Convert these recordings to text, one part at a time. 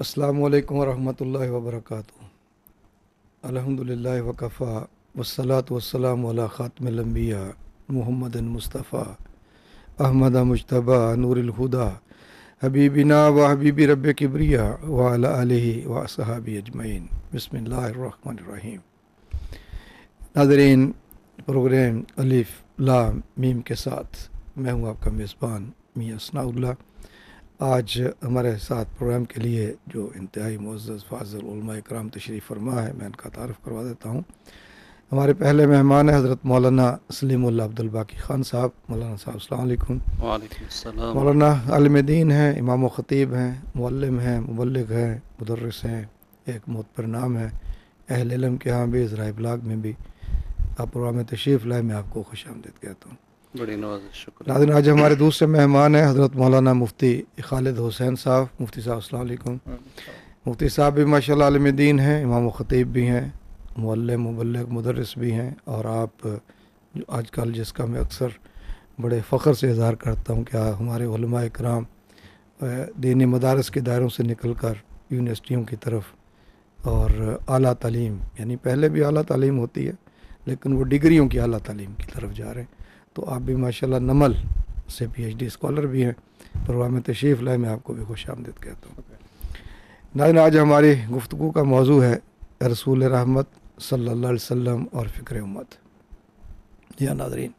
السلام علیکم ورحمۃ اللہ وبرکاتہ۔ الحمدللہ وکفا والصلاة والسلام علی خاتم الانبیاء محمد مصطفیٰ احمد مجتبی نور الہدا حبیبنا و حبیب رب کبریا وعلی آلہ و اصحابہ اجمعین۔ بسم اللہ الرحمن الرحیم۔ ناظرین، پروگرام الف لام میم کے ساتھ میں ہوں آپ کا میزبان میاں ثناء اللہ۔ آج ہمارے ساتھ پروگرام کے لیے جو انتہائی معزز فاضل علماء اکرام تشریف فرما ہے، میں ان کا تعارف کروا دیتا ہوں۔ ہمارے پہلے مہمان ہیں حضرت مولانا سلیم اللہ عبد الباقی خان صاحب۔ مولانا صاحب السلام علیکم۔ وعلیکم السلام۔ مولانا عالم دین ہیں، امام و خطیب ہیں، معلم ہیں، مبلغ ہیں، مدرس ہیں، ایک معتبر نام ہے اہل علم کے ہاں بھی، ذرائع ابلاغ میں بھی۔ آپ پروگرام میں تشریف لائے، میں آپ کو خوش آمدید کہتا ہوں۔ بڑی نوازش، شکریہ۔ ناظرین، آج ہمارے دوسرے مہمان ہیں حضرت مولانا مفتی خالد حسین صاحب۔ مفتی صاحب السلام علیکم۔ مفتی صاحب بھی ماشاءاللہ عالم دین ہیں، امام و خطیب بھی ہیں، معلم، مبلغ، مدرس بھی ہیں، اور آپ آج کل جس کا میں اکثر بڑے فخر سے اظہار کرتا ہوں کہ ہمارے علماء اکرام دینی مدارس کے دائروں سے نکل کر یونیورسٹیوں کی طرف اور اعلیٰ تعلیم، یعنی پہلے بھی اعلیٰ تعلیم ہوتی ہے لیکن وہ ڈگریوں کی اعلیٰ تعلیم کی طرف جا رہے ہیں، تو آپ بھی ماشاءاللہ نمل سے پی ایچ ڈی اسکالر بھی ہیں۔ پروگرام میں تشریف لائے، میں آپ کو بھی خوش آمدید کہتا ہوں۔ ناظرین، آج ہماری گفتگو کا موضوع ہے رسول رحمت صلی اللہ علیہ وسلم اور فکر امت۔ یا ناظرین،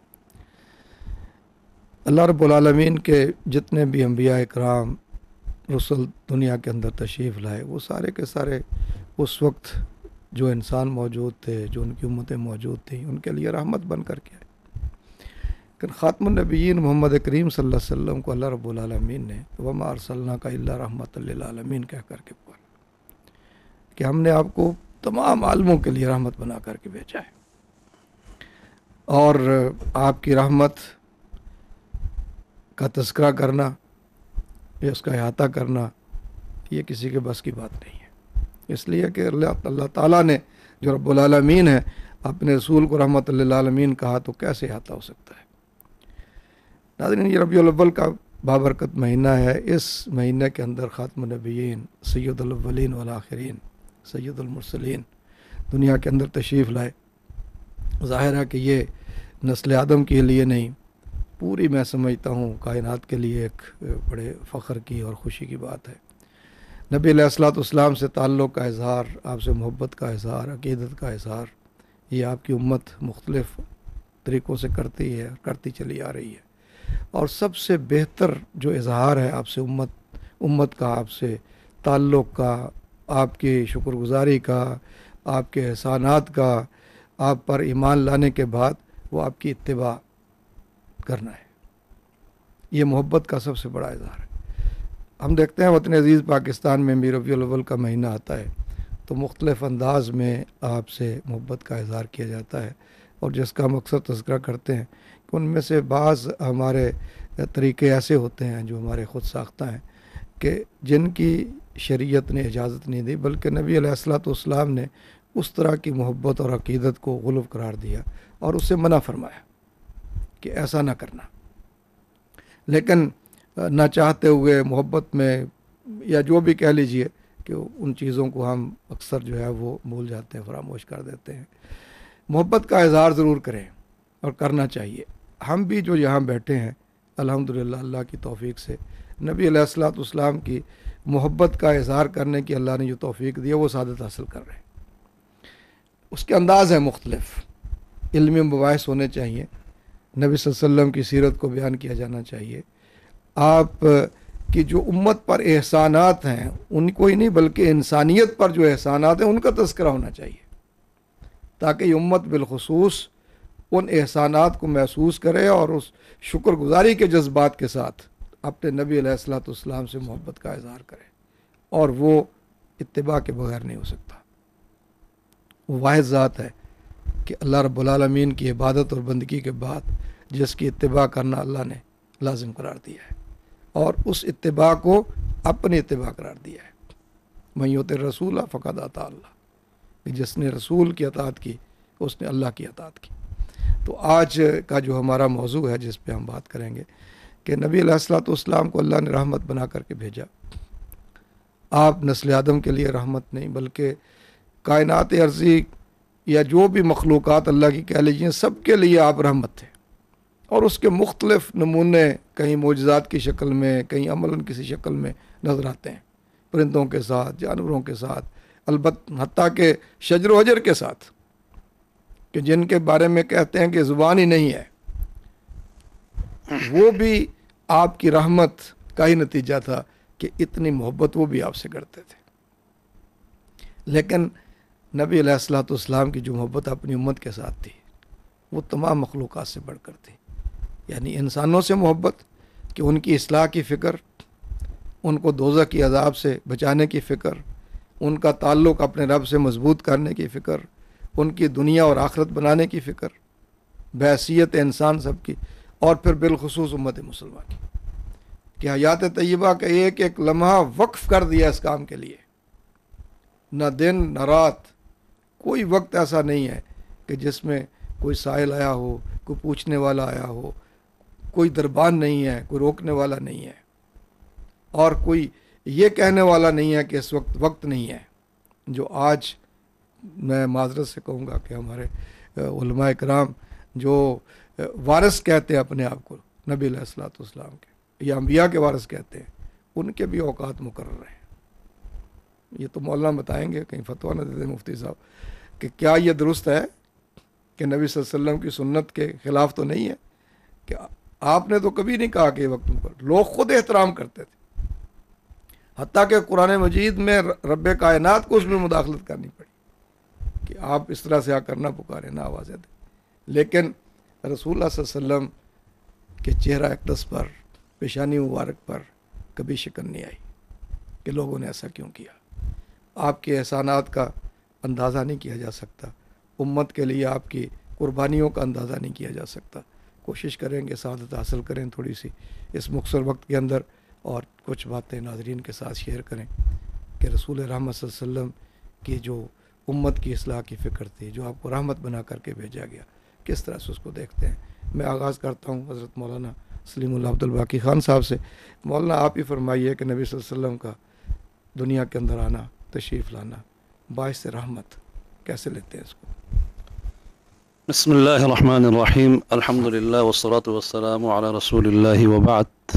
اللہ رب العالمین کے جتنے بھی انبیاء اکرام رسول دنیا کے اندر تشریف لائے، وہ سارے کے سارے اس وقت جو انسان موجود تھے، جو ان کی امتیں موجود تھیں، ان کے لیے رحمت بن کر کے آئے۔ لیکن خاتم النبیین محمد کریم صلی اللہ علیہ وسلم کو اللہ رب العالمین نے وما ارسلناک الا رحمۃ للعالمین کہہ کر کے بولا کہ ہم نے آپ کو تمام عالموں کے لیے رحمت بنا کر کے بھیجا ہے، اور آپ کی رحمت کا تذکرہ کرنا یا اس کا احاطہ کرنا یہ کسی کے بس کی بات نہیں ہے، اس لیے کہ اللہ تعالیٰ نے جو رب العالمین ہے اپنے رسول کو رحمت للعالمین کہا، تو کیسے احاطہ ہو سکتا ہے۔ ناظرین، یہ ربیع الاول کا بابرکت مہینہ ہے۔ اس مہینے کے اندر خاتم النبیین، سید الاولین والآخرین، سید المرسلین دنیا کے اندر تشریف لائے۔ ظاہر ہے کہ یہ نسل آدم کے لیے نہیں، پوری میں سمجھتا ہوں کائنات کے لیے ایک بڑے فخر کی اور خوشی کی بات ہے۔ نبی علیہ الصلوۃ والسلام سے تعلق کا اظہار، آپ سے محبت کا اظہار، عقیدت کا اظہار، یہ آپ کی امت مختلف طریقوں سے کرتی ہے، کرتی چلی آ رہی ہے، اور سب سے بہتر جو اظہار ہے آپ سے امت کا، آپ سے تعلق کا، آپ کی شکر گزاری کا، آپ کے احسانات کا، آپ پر ایمان لانے کے بعد وہ آپ کی اتباع کرنا ہے۔ یہ محبت کا سب سے بڑا اظہار ہے۔ ہم دیکھتے ہیں وطن عزیز پاکستان میں بھی ربیع الاول کا مہینہ آتا ہے تو مختلف انداز میں آپ سے محبت کا اظہار کیا جاتا ہے، اور جس کا مقصد تذکرہ کرتے ہیں کہ ان میں سے بعض ہمارے طریقے ایسے ہوتے ہیں جو ہمارے خود ساختہ ہیں، کہ جن کی شریعت نے اجازت نہیں دی، بلکہ نبی علیہ الصلوۃ والسلام نے اس طرح کی محبت اور عقیدت کو غلو قرار دیا اور اس سے منع فرمایا کہ ایسا نہ کرنا۔ لیکن نہ چاہتے ہوئے محبت میں، یا جو بھی کہہ لیجئے، کہ ان چیزوں کو ہم اکثر جو ہے وہ بھول جاتے ہیں، فراموش کر دیتے ہیں۔ محبت کا اظہار ضرور کریں اور کرنا چاہیے۔ ہم بھی جو یہاں بیٹھے ہیں الحمدللہ اللہ کی توفیق سے نبی علیہ الصلوۃ والسلام کی محبت کا اظہار کرنے کی اللہ نے جو توفیق دی ہے، وہ سعادت حاصل کر رہے ہیں۔ اس کے انداز ہیں مختلف، علمی مباحث ہونے چاہیے، نبی صلی اللہ علیہ وسلم کی سیرت کو بیان کیا جانا چاہیے، آپ کی جو امت پر احسانات ہیں ان کو ہی نہیں بلکہ انسانیت پر جو احسانات ہیں ان کا تذکرہ ہونا چاہیے، تاکہ یہ امت بالخصوص ان احسانات کو محسوس کرے اور اس شکر گزاری کے جذبات کے ساتھ اپنے نبی علیہ الصلوۃ والسلام سے محبت کا اظہار کرے، اور وہ اتباع کے بغیر نہیں ہو سکتا۔ وہ واحد ذات ہے کہ اللہ رب العالمین کی عبادت اور بندگی کے بعد جس کی اتباع کرنا اللہ نے لازم قرار دیا ہے، اور اس اتباع کو اپنی اتباع قرار دیا ہے۔ من یطع الرسول فقد اطاع اللہ، کہ جس نے رسول کی اطاعت کی اس نے اللہ کی اطاعت کی۔ تو آج کا جو ہمارا موضوع ہے جس پہ ہم بات کریں گے کہ نبی علیہ الصلوۃ والسلام کو اللہ نے رحمت بنا کر کے بھیجا، آپ نسل آدم کے لیے رحمت نہیں بلکہ کائنات ارضی یا جو بھی مخلوقات اللہ کی کہہ لیجیے سب کے لیے آپ رحمت تھے، اور اس کے مختلف نمونے کہیں معجزات کی شکل میں، کہیں عملاً کسی شکل میں نظر آتے ہیں، پرندوں کے ساتھ، جانوروں کے ساتھ، البتہ حتیٰ کہ شجر و حجر کے ساتھ، کہ جن کے بارے میں کہتے ہیں کہ زبان ہی نہیں ہے، وہ بھی آپ کی رحمت کا ہی نتیجہ تھا کہ اتنی محبت وہ بھی آپ سے کرتے تھے۔ لیکن نبی علیہ الصلوۃ والسلام کی جو محبت اپنی امت کے ساتھ تھی وہ تمام مخلوقات سے بڑھ کر تھی، یعنی انسانوں سے محبت کہ ان کی اصلاح کی فکر، ان کو دوزخ کی عذاب سے بچانے کی فکر، ان کا تعلق اپنے رب سے مضبوط کرنے کی فکر، ان کی دنیا اور آخرت بنانے کی فکر، بحیثیت انسان سب کی، اور پھر بالخصوص امت مسلمہ کی کہ حیات طیبہ کا ایک ایک لمحہ وقف کر دیا اس کام کے لیے، نہ دن نہ رات، کوئی وقت ایسا نہیں ہے کہ جس میں کوئی سائل آیا ہو، کوئی پوچھنے والا آیا ہو، کوئی دربان نہیں ہے، کوئی روکنے والا نہیں ہے، اور کوئی یہ کہنے والا نہیں ہے کہ اس وقت وقت نہیں ہے۔ جو آج میں معذرت سے کہوں گا کہ ہمارے علماء کرام جو وارث کہتے ہیں اپنے آپ کو نبی علیہ الصلوۃ والسلام کے یا انبیاء کے وارث کہتے ہیں، ان کے بھی اوقات مقرر ہیں۔ یہ تو مولانا بتائیں گے، کہیں فتویٰ نہ دیتے مفتی صاحب کہ کیا یہ درست ہے کہ نبی صلی اللہ علیہ وسلم کی سنت کے خلاف تو نہیں ہے کہ آپ نے تو کبھی نہیں کہا کہ یہ وقت مقرر، لوگ خود احترام کرتے تھے، حتیٰ کہ قرآن مجید میں رب کائنات کو اس میں مداخلت کرنی پڑی کہ آپ اس طرح سے آ کرنا پکارے نہ آوازیں دیں، لیکن رسول اللہ صلی اللہ علیہ وسلم کے چہرہ اقدس پر، پیشانی مبارک پر کبھی شکن نہیں آئی کہ لوگوں نے ایسا کیوں کیا۔ آپ کے احسانات کا اندازہ نہیں کیا جا سکتا، امت کے لیے آپ کی قربانیوں کا اندازہ نہیں کیا جا سکتا۔ کوشش کریں گے سعادت حاصل کریں تھوڑی سی اس مختصر وقت کے اندر، اور کچھ باتیں ناظرین کے ساتھ شیئر کریں کہ رسول رحمت صلی اللہ علیہ وسلم کی جو امت کی اصلاح کی فکر تھی، جو آپ کو رحمت بنا کر کے بھیجا گیا، کس طرح سے اس کو دیکھتے ہیں۔ میں آغاز کرتا ہوں حضرت مولانا سلیم اللہ عبد الباقی خان صاحب سے۔ مولانا آپ ہی فرمائیے کہ نبی صلی اللہ علیہ وسلم کا دنیا کے اندر آنا، تشریف لانا باعث رحمت کیسے لیتے ہیں اس کو؟ بسم اللہ الرحمن الرحیم، الحمد للہ والصلاة والسلام علی رسول اللہ وبعد۔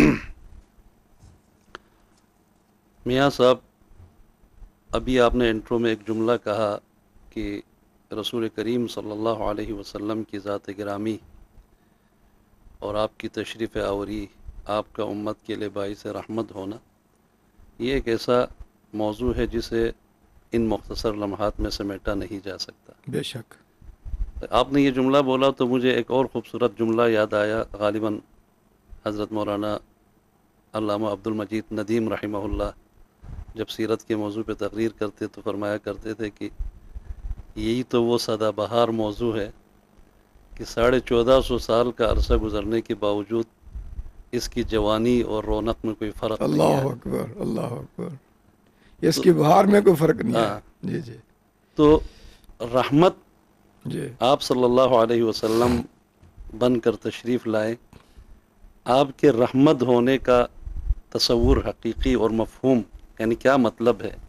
میاں صاحب، ابھی آپ نے انٹرو میں ایک جملہ کہا کہ رسول کریم صلی اللہ علیہ وسلم کی ذات گرامی اور آپ کی تشریف آوری، آپ کا امت کے لیے باعث رحمت ہونا، یہ ایک ایسا موضوع ہے جسے ان مختصر لمحات میں سمیٹا نہیں جا سکتا۔ بے شک۔ آپ نے یہ جملہ بولا تو مجھے ایک اور خوبصورت جملہ یاد آیا، غالباً حضرت مولانا علامہ عبد المجید ندیم رحمہ اللہ جب سیرت کے موضوع پہ تقریر کرتے تو فرمایا کرتے تھے کہ یہی تو وہ سدا بہار موضوع ہے کہ 1450 سال کا عرصہ گزرنے کے باوجود اس کی جوانی اور رونق میں کوئی فرق نہیں ہے۔ اللہ اکبر، اللہ اکبر، اس کی بہار میں کوئی فرق نہیں ہے۔ جی جی۔ تو رحمت جی آپ صلی اللہ علیہ وسلم بن کر تشریف لائے، آپ کے رحمت ہونے کا تصور حقیقی اور مفہوم یعنی کیا مطلب ہے؟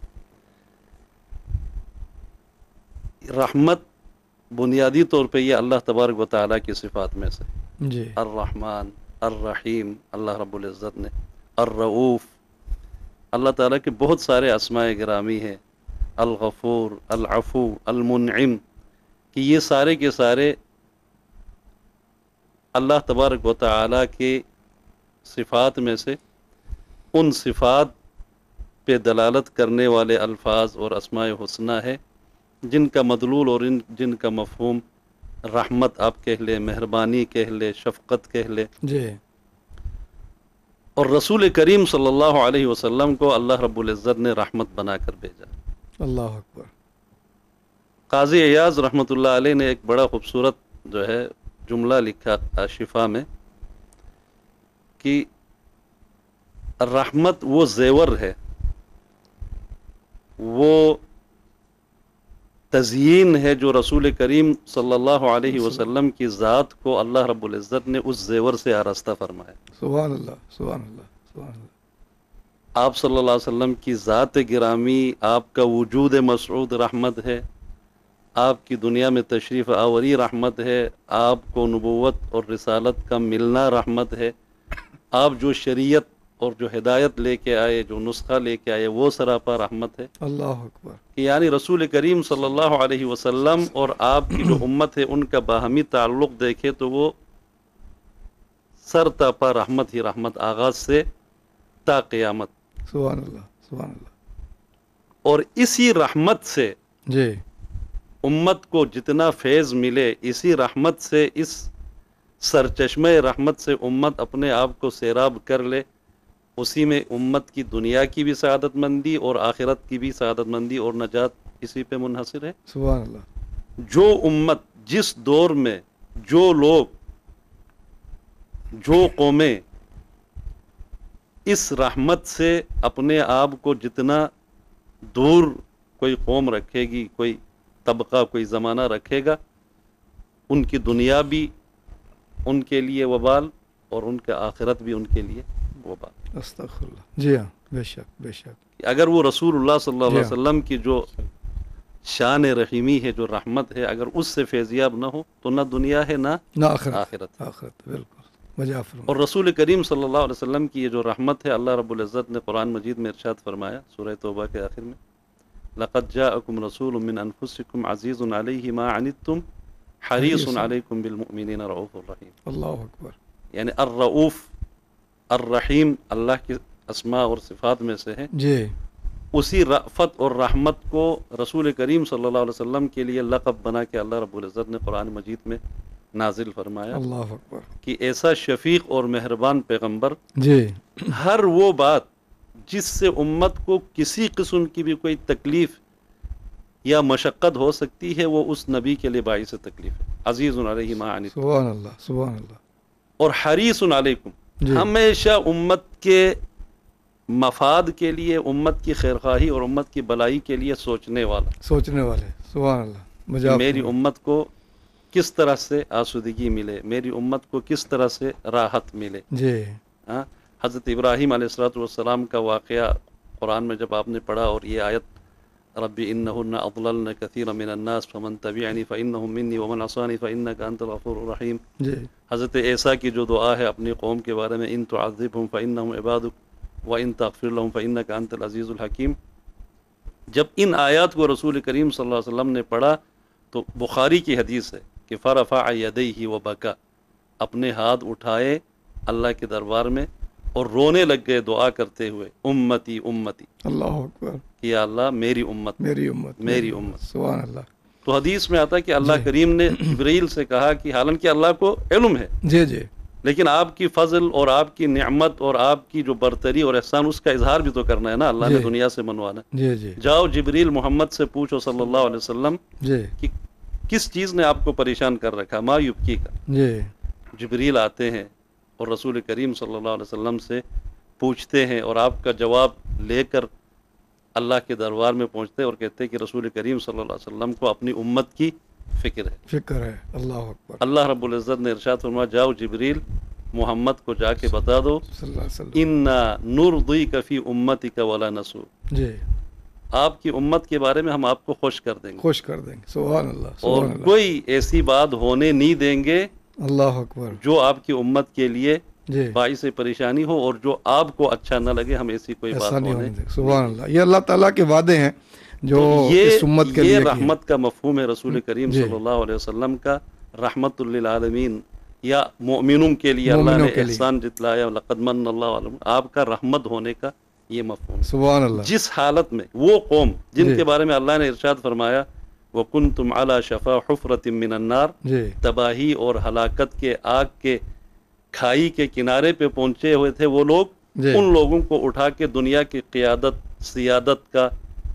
رحمت بنیادی طور پہ یہ اللہ تبارک و تعالیٰ کی صفات میں سے جی الرحمن، الرحیم، اللہ رب العزت نے الرؤوف، اللہ تعالیٰ کے بہت سارے اسماء گرامی ہیں، الغفور، العفو، المنعم، کہ یہ سارے کے سارے اللہ تبارک و تعالیٰ کے صفات میں سے ان صفات پہ دلالت کرنے والے الفاظ اور اسماء حسنہ ہے جن کا مدلول اور جن کا مفہوم رحمت آپ کہہ لیں، مہربانی کہہ لیں، شفقت کہہ لیں۔ جی۔ اور رسول کریم صلی اللہ علیہ وسلم کو اللہ رب العزت نے رحمت بنا کر بھیجا۔ اللہ اکبر۔ قاضی ایاز رحمۃ اللہ علیہ نے ایک بڑا خوبصورت جو ہے جملہ لکھا شفا میں کہ رحمت وہ زیور ہے، وہ تزیین ہے جو رسول کریم صلی اللہ علیہ وسلم کی ذات کو اللہ رب العزت نے اس زیور سے آراستہ فرمایا۔ سبحان اللہ، سبحان اللہ، سبحان اللہ۔ آپ صلی اللہ علیہ وسلم کی ذات گرامی، آپ کا وجود مسعود رحمت ہے، آپ کی دنیا میں تشریف آوری رحمت ہے، آپ کو نبوت اور رسالت کا ملنا رحمت ہے، آپ جو شریعت اور جو ہدایت لے کے آئے، جو نسخہ لے کے آئے، وہ سراپا رحمت ہے. اللہ اکبر. کہ یعنی رسول کریم صلی اللہ علیہ وسلم اور آپ کی جو امت ہے ان کا باہمی تعلق دیکھے تو وہ سر تاپا رحمت ہی رحمت، آغاز سے تا قیامت. سبحان اللہ سبحان اللہ. اور اسی رحمت سے جی امت کو جتنا فیض ملے، اسی رحمت سے، اس سرچشمہ رحمت سے امت اپنے آپ کو سیراب کر لے، اسی میں امت کی دنیا کی بھی سعادت مندی اور آخرت کی بھی سعادت مندی اور نجات اسی پہ منحصر ہے. سبحان اللہ. جو امت، جس دور میں، جو لوگ، جو قومیں اس رحمت سے اپنے آپ کو جتنا دور کوئی قوم رکھے گی، کوئی طبقہ، کوئی زمانہ رکھے گا، ان کی دنیا بھی ان کے لیے وبال اور ان کے آخرت بھی ان کے لیے وبال. استغفر اللہ. جی ہاں، بے شک بے شک. اگر وہ رسول اللہ صلی اللہ جی علیہ ہاں. وسلم کی جو شان رحیمی ہے، جو رحمت ہے، اگر اس سے فیضیاب نہ ہو تو نہ دنیا ہے نہ نہ آخرت. آخرت. آخرت بالکل بجا فرما. اور رسول کریم صلی اللہ علیہ وسلم کی یہ جو رحمت ہے، اللہ رب العزت نے قرآن مجید میں ارشاد فرمایا سورہ توبہ کے آخر میں، لَقَدْ جَاءَكُمْ رَسُولٌ مِّنْ أَنفُسِكُمْ عَزِيزٌ عَلَيْهِ مَا عَنِتُّمْ حَرِيصٌ عَلَيْكُمْ بِالْمُؤْمِنِينَ رَءُوفٌ رَحِيمٌ. اللہ اکبر. یعنی الرؤوف الرحیم اللہ کی اسماء اور صفات میں سے ہے. جی اسی رأفت اور رحمت کو رسول کریم صلی اللہ علیہ وسلم کے لیے لقب بنا کے اللہ رب العزت نے قرآن مجید میں نازل فرمایا اللہ اکبر. کہ ایسا شفیق اور مہربان پیغمبر، جی ہر وہ بات جس سے امت کو کسی قسم کی بھی کوئی تکلیف یا مشقت ہو سکتی ہے، وہ اس نبی کے لیے باعث تکلیف ہے. عزیز علیہ ما عنتم سبحان اللہ سبحان اللہ. اور حریص علیکم، جی ہمیشہ امت کے مفاد کے لیے، امت کی خیرخواہی اور امت کی بلائی کے لیے سوچنے والا، سوچنے والے. سبحان اللہ. کہ مجا میری فرما. امت کو کس طرح سے آسودگی ملے، میری امت کو کس طرح سے راحت ملے. جی ہاں، حضرت ابراہیم علیہ السلام کا واقعہ قرآن میں جب آپ نے پڑھا، اور یہ آیت ربی انہن اضللن کثیرا من الناس فمن تبعنی فانہم منی ومن عصانی فانک انت الغفور الرحیم. جی حضرت عیسیٰ کی جو دعا ہے اپنی قوم کے بارے میں، ان تعذبہم فانہم عبادک وان تغفر لہم فانک انت العزیز الحکیم. جب ان آیات کو رسول کریم صلی اللہ علیہ وسلم نے پڑھا تو بخاری کی حدیث ہے کہ فرفع یدیہ وبکا، اپنے ہاتھ اٹھائے اللہ کے دربار میں اور رونے لگ گئے دعا کرتے ہوئے، امتی امتی، اللہ اکبر. کہ یا اللہ میری امت، میری امت میری امت. سبحان اللہ. تو حدیث میں آتا ہے کہ اللہ جی. کریم نے جبرائیل سے کہا کہ حالانکہ اللہ کو علم ہے، جی جی لیکن آپ کی فضل اور آپ کی نعمت اور آپ کی جو برتری اور احسان، اس کا اظہار بھی تو کرنا ہے نا، اللہ نے جی. دنیا سے منوانا. جی جی جاؤ جبریل محمد سے پوچھو صلی اللہ علیہ وسلم جی کہ کس چیز نے آپ کو پریشان کر رکھا، ما یبکی کا. جی جبریل آتے ہیں اور رسول کریم صلی اللہ علیہ وسلم سے پوچھتے ہیں، اور آپ کا جواب لے کر اللہ کے دربار میں پہنچتے اور کہتے ہیں کہ رسول کریم صلی اللہ علیہ وسلم کو اپنی امت کی فکر ہے. فکر ہے. اللہ اکبر. اللہ رب العزت نے ارشاد فرمایا، جاؤ جبریل محمد کو جا کے بتا دو، صلی اللہ علیہ وسلم. انا نرضیک فی امتک ولا نسوء، جی آپ کی امت کے بارے میں ہم آپ کو خوش کر دیں گے خوش کر دیں گے. سبحان اللہ اور سبحان اللہ. کوئی ایسی بات ہونے نہیں دیں گے اللہ اکبر. جو آپ کی امت کے لیے جی باعث پریشانی ہو اور جو آپ کو اچھا نہ لگے، ہم ایسی کوئی بات ایسا نہیں ہونے ہونے دیں. سبحان اللہ. یہ اللہ تعالیٰ کے وعدے ہیں جو اس امت کے یہ لیے رحمت کا مفہوم ہے رسول کریم جی. صلی اللہ علیہ وسلم کا، رحمت للعالمین یا مومنوں کے لیے اللہ مومنوں نے کے لیے. احسان جتلایا، لقد من اللہ علیہ، آپ کا رحمت ہونے کا یہ مفہوم ہے. سبحان اللہ. جس حالت میں وہ قوم جن جی. کے بارے میں اللہ نے ارشاد فرمایا وَكُنْتُمْ عَلَى شَفَا حُفْرَةٍ مِّنَ النَّارِ، جی تباہی اور ہلاکت کے آگ کے کھائی کے کنارے پہ پہنچے ہوئے تھے وہ لوگ، جی. ان لوگوں کو اٹھا کے دنیا کی قیادت، سیادت کا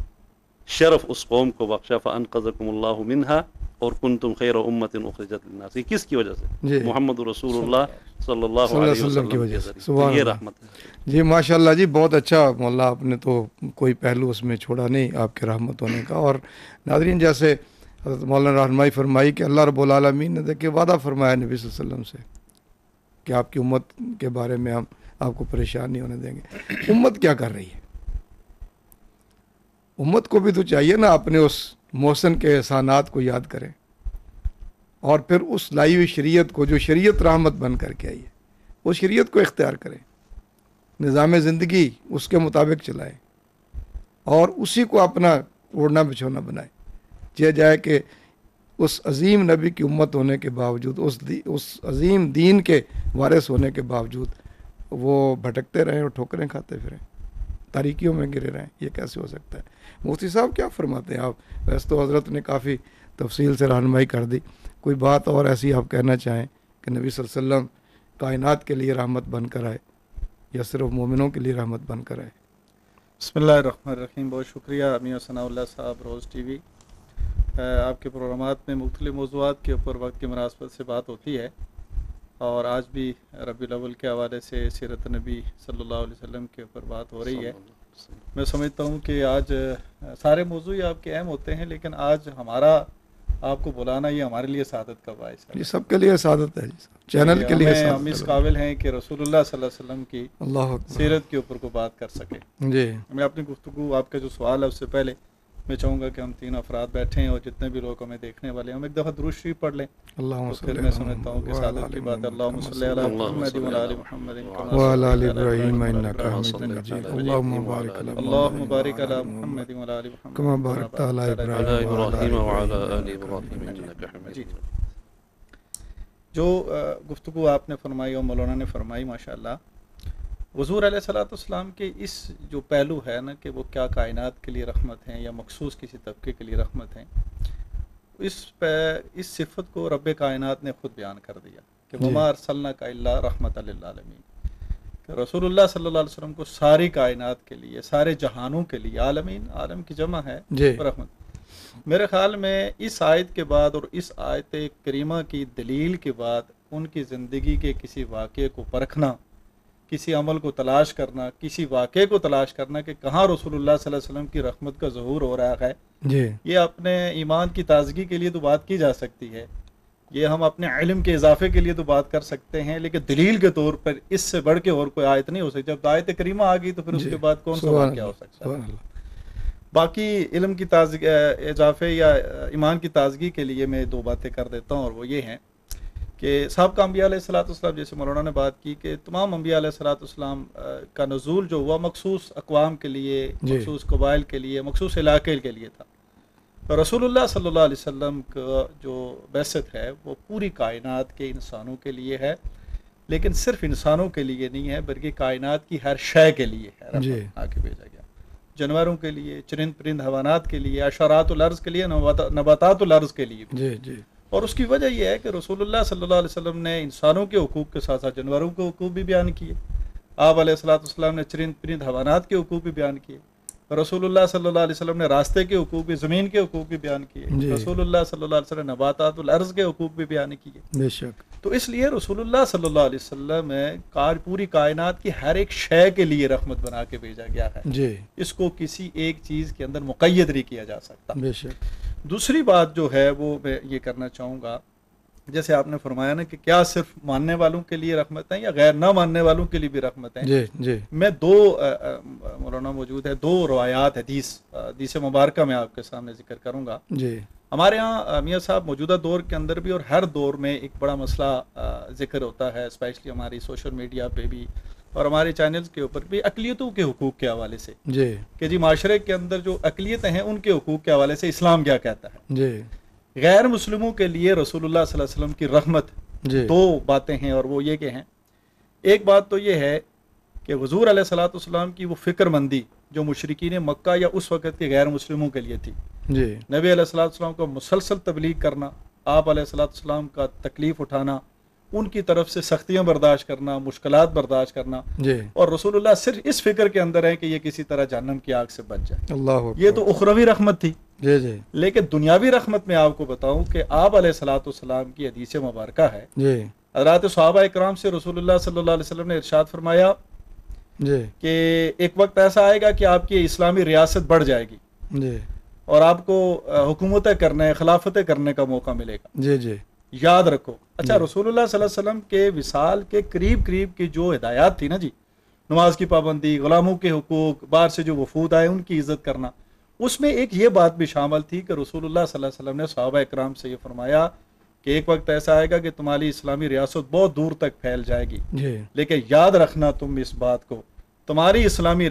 شرف اس قوم کو بخشا، فَأَنْقَذَكُمُ اللَّهُ مِنْهَا اور كُنْتُمْ خَيْرَ أُمَّةٍ أُخْرِجَتْ لِلنَّاسِ. یہ کس کی وجہ سے؟ جی. محمد رسول اللہ صلی اللہ صلی اللہ علیہ علیہ وسلم کی وسلم وجہ کے سے. ذریعے. سبحان تو یہ اللہ. رحمت ہے. جی ماشاء اللہ جی، بہت اچھا مولا، آپ نے تو کوئی پہلو اس میں چھوڑا نہیں آپ کے رحمت ہونے کا. اور ناظرین، جیسے حضرت مولانا رہنمائی فرمائی کہ اللہ رب العالمین نے دیکھے وعدہ فرمایا نبی صلی اللہ علیہ وسلم سے کہ آپ کی امت کے بارے میں ہم آپ کو پریشان نہیں ہونے دیں گے۔ امت کیا کر رہی ہے؟ امت کو بھی تو چاہیے نا اپنے اس محسن کے احسانات کو یاد کریں، اور پھر اس لائی ہوئی شریعت کو جو شریعت رحمت بن کر کے آئی ہے، وہ شریعت کو اختیار کریں، نظام زندگی اس کے مطابق چلائیں، اور اسی کو اپنا اوڑھنا بچھونا بنائیں۔ یہ جائے کہ اس عظیم نبی کی امت ہونے کے باوجود، اس عظیم دین کے وارث ہونے کے باوجود وہ بھٹکتے رہیں اور ٹھوکریں کھاتے پھریں، تاریکیوں میں گرے رہیں، یہ کیسے ہو سکتا ہے؟ مفتی صاحب کیا فرماتے ہیں آپ؟ ویسے تو حضرت نے کافی تفصیل سے رہنمائی کر دی، کوئی بات اور ایسی آپ کہنا چاہیں کہ نبی صلی اللہ علیہ وسلم کائنات کے لیے رحمت بن کر آئے یا صرف مومنوں کے لیے رحمت بن کر آئے؟ بسم اللہ الرحمن الرحیم۔ بہت شکریہ امیر ثناء اللہ صاحب، روز ٹی وی۔ آپ کے پروگرامات میں مختلف موضوعات کے اوپر وقت کی مناسبت سے بات ہوتی ہے، اور آج بھی ربیع الاول کے حوالے سے سیرت نبی صلی اللہ علیہ وسلم کے اوپر بات ہو رہی ہے۔ میں سمجھتا ہوں کہ آج سارے موضوع آپ کے اہم ہوتے ہیں، لیکن آج ہمارا آپ کو بلانا یہ ہمارے لیے سعادت کا باعث ہے۔ یہ سب کے لیے سعادت ہے جی، چینل کے لیے ہم اس قابل ہیں کہ رسول اللہ صلی اللہ علیہ وسلم کی اللہ اکبر سیرت کے اوپر کو بات کر سکے۔ جی میں اپنی گفتگو، آپ کا جو سوال ہے اس سے پہلے میں چاہوں گا کہ ہم تین افراد بیٹھے ہیں اور جتنے بھی لوگ ہمیں دیکھنے والے ہیں، ہم ایک دفعہ درود شریف پڑھ لیں، تو پھر میں سمجھتا ہوں کہ سعادت کی بات ہے۔ اللہم صلی علی محمد وعلی آل محمد وعلی آل ابراہیم انک حمید مجید، اللہم بارک علی اللہم بارک علی محمد وعلی آل محمد کما بارکت علی ابراہیم وعلی آل ابراہیم انک حمید جی۔ جو گفتگو آپ نے فرمائی اور مولانا نے فرمائی، ماشاءاللہ، حضور علیہ الصلوۃ والسلام کے اس جو پہلو ہے نا کہ وہ کیا کائنات کے لیے رحمت ہیں یا مخصوص کسی طبقے کے لیے رحمت ہیں، اس صفت کو رب کائنات نے خود بیان کر دیا کہ وما ارسلناک الا رحمۃ للعالمین، کہ رسول اللہ صلی اللہ علیہ وسلم کو ساری کائنات کے لیے، سارے جہانوں کے لیے، عالمین عالم کی جمع ہے رحمت۔ میرے خیال میں اس آیت کے بعد اور اس آیت کریمہ کی دلیل کے بعد ان کی زندگی کے کسی واقعے کو پرکھنا، کسی عمل کو تلاش کرنا، کسی واقعے کو تلاش کرنا کہ کہاں رسول اللہ صلی اللہ علیہ وسلم کی رحمت کا ظہور ہو رہا ہے، یہ اپنے ایمان کی تازگی کے لیے تو بات کی جا سکتی ہے، یہ ہم اپنے علم کے اضافے کے لیے تو بات کر سکتے ہیں، لیکن دلیل کے طور پر اس سے بڑھ کے اور کوئی آیت نہیں ہو سکتی۔ جب آیت کریمہ آ گئی تو پھر اس کے بعد کون سا واقعہ ہو سکتا ہے؟ باقی علم کی اضافے یا ایمان کی تازگی کے لیے میں دو باتیں کر دیتا ہوں، اور وہ یہ ہیں کہ سابقہ انبیاء علیہ الصلوۃ والسلام، جیسے مولانا نے بات کی کہ تمام انبیاء علیہ الصلوۃ والسلام کا نزول جو ہوا مخصوص اقوام کے لیے، مخصوص قبائل کے لیے، مخصوص علاقے کے لیے تھا۔ تو رسول اللہ صلی اللہ علیہ وسلم کا جو بعثت ہے وہ پوری کائنات کے انسانوں کے لیے ہے، لیکن صرف انسانوں کے لیے نہیں ہے بلکہ کائنات کی ہر شے کے لیے ہے، آگے بھیجا گیا، جانوروں کے لیے، چرند پرند حیوانات کے لیے، حشرات الارض کے لیے، نباتات الارض کے لیے بھی۔ اور اس کی وجہ یہ ہے کہ رسول اللہ صلی اللہ علیہ وسلم نے انسانوں کے حقوق کے ساتھ ساتھ جانوروں کے حقوق بھی بیان کیے، آپ علیہ الصلوۃ والسلام نے چرند پرند حیوانات کے حقوق بھی بیان کیے، رسول اللہ صلی اللہ علیہ وسلم نے راستے کے حقوق بھی، زمین کے حقوق بھی بیان کیے، رسول اللہ صلی اللہ علیہ وسلم نے نباتات الارض کے حقوق بھی بیان کیے۔ بے شک۔ تو اس لیے رسول اللہ صلی اللہ علیہ وسلم پوری کائنات کی ہر ایک شے کے لیے رحمت بنا کے بھیجا گیا ہے، اس کو کسی ایک چیز کے اندر مقید نہیں کیا جا سکتا۔ بے شک۔ دوسری بات جو ہے وہ میں یہ کرنا چاہوں گا، جیسے آپ نے فرمایا نا کہ کیا صرف ماننے والوں کے لیے رحمت ہے یا غیر نہ ماننے والوں کے لیے بھی رحمت ہے؟ میں دو مولانا موجود ہے، دو روایات حدیث مبارکہ میں آپ کے سامنے ذکر کروں گا۔ ہمارے ہاں میاں صاحب موجودہ دور کے اندر بھی اور ہر دور میں ایک بڑا مسئلہ ذکر ہوتا ہے، اسپیشلی ہماری سوشل میڈیا پہ بھی اور ہمارے چینلز کے اوپر بھی، اقلیتوں کے حقوق کے حوالے سے، کہ جی معاشرے کے اندر جو اقلیتیں ہیں ان کے حقوق کے حوالے سے اسلام کیا کہتا ہے۔ غیر مسلموں کے لیے رسول اللہ صلی اللہ علیہ وسلم کی رحمت دو باتیں ہیں، اور وہ یہ کہ ہیں، ایک بات تو یہ ہے کہ حضور علیہ الصلوۃ والسلام کی وہ فکر مندی جو مشرکین مکہ یا اس وقت کے غیر مسلموں کے لیے تھی، نبی علیہ الصلوۃ والسلام کو مسلسل تبلیغ کرنا، آپ علیہ الصلوۃ والسلام کا تکلیف اٹھانا، ان کی طرف سے سختیاں برداشت کرنا، مشکلات برداشت کرنا، اور رسول اللہ صرف اس فکر کے اندر ہے کہ یہ کسی طرح جہنم کی آگ سے بچ جائے۔ یہ تو اخروی رحمت تھی۔ لیکن دنیاوی رحمت میں آپ کو بتاؤں کہ آپ علیہ الصلوۃ والسلام کی حدیث مبارکہ ہے، حضرات صحابہ اکرام سے رسول اللہ صلی اللہ علیہ وسلم نے ارشاد فرمایا کہ ایک وقت ایسا آئے گا کہ آپ کی اسلامی ریاست بڑھ جائے گی اور آپ کو حکومتیں کرنے، خلافتیں کرنے کا موقع ملے گا، یاد رکھو۔ اچھا، رسول اللہ صلی اللہ علیہ وسلم کے وصال کے قریب کی جو ہدایات تھی نا جی، نماز کی پابندی، غلاموں کے حقوق، باہر سے جو وفود آئے ان کی عزت کرنا، اس میں ایک یہ بات بھی شامل تھی کہ رسول اللہ صلی اللہ علیہ وسلم نے صحابہ اکرام سے یہ فرمایا کہ ایک وقت ایسا آئے گا کہ تمہاری اسلامی ریاست بہت دور تک پھیل جائے گی، جی لیکن یاد رکھنا تم اس بات کو، تمہاری اسلامی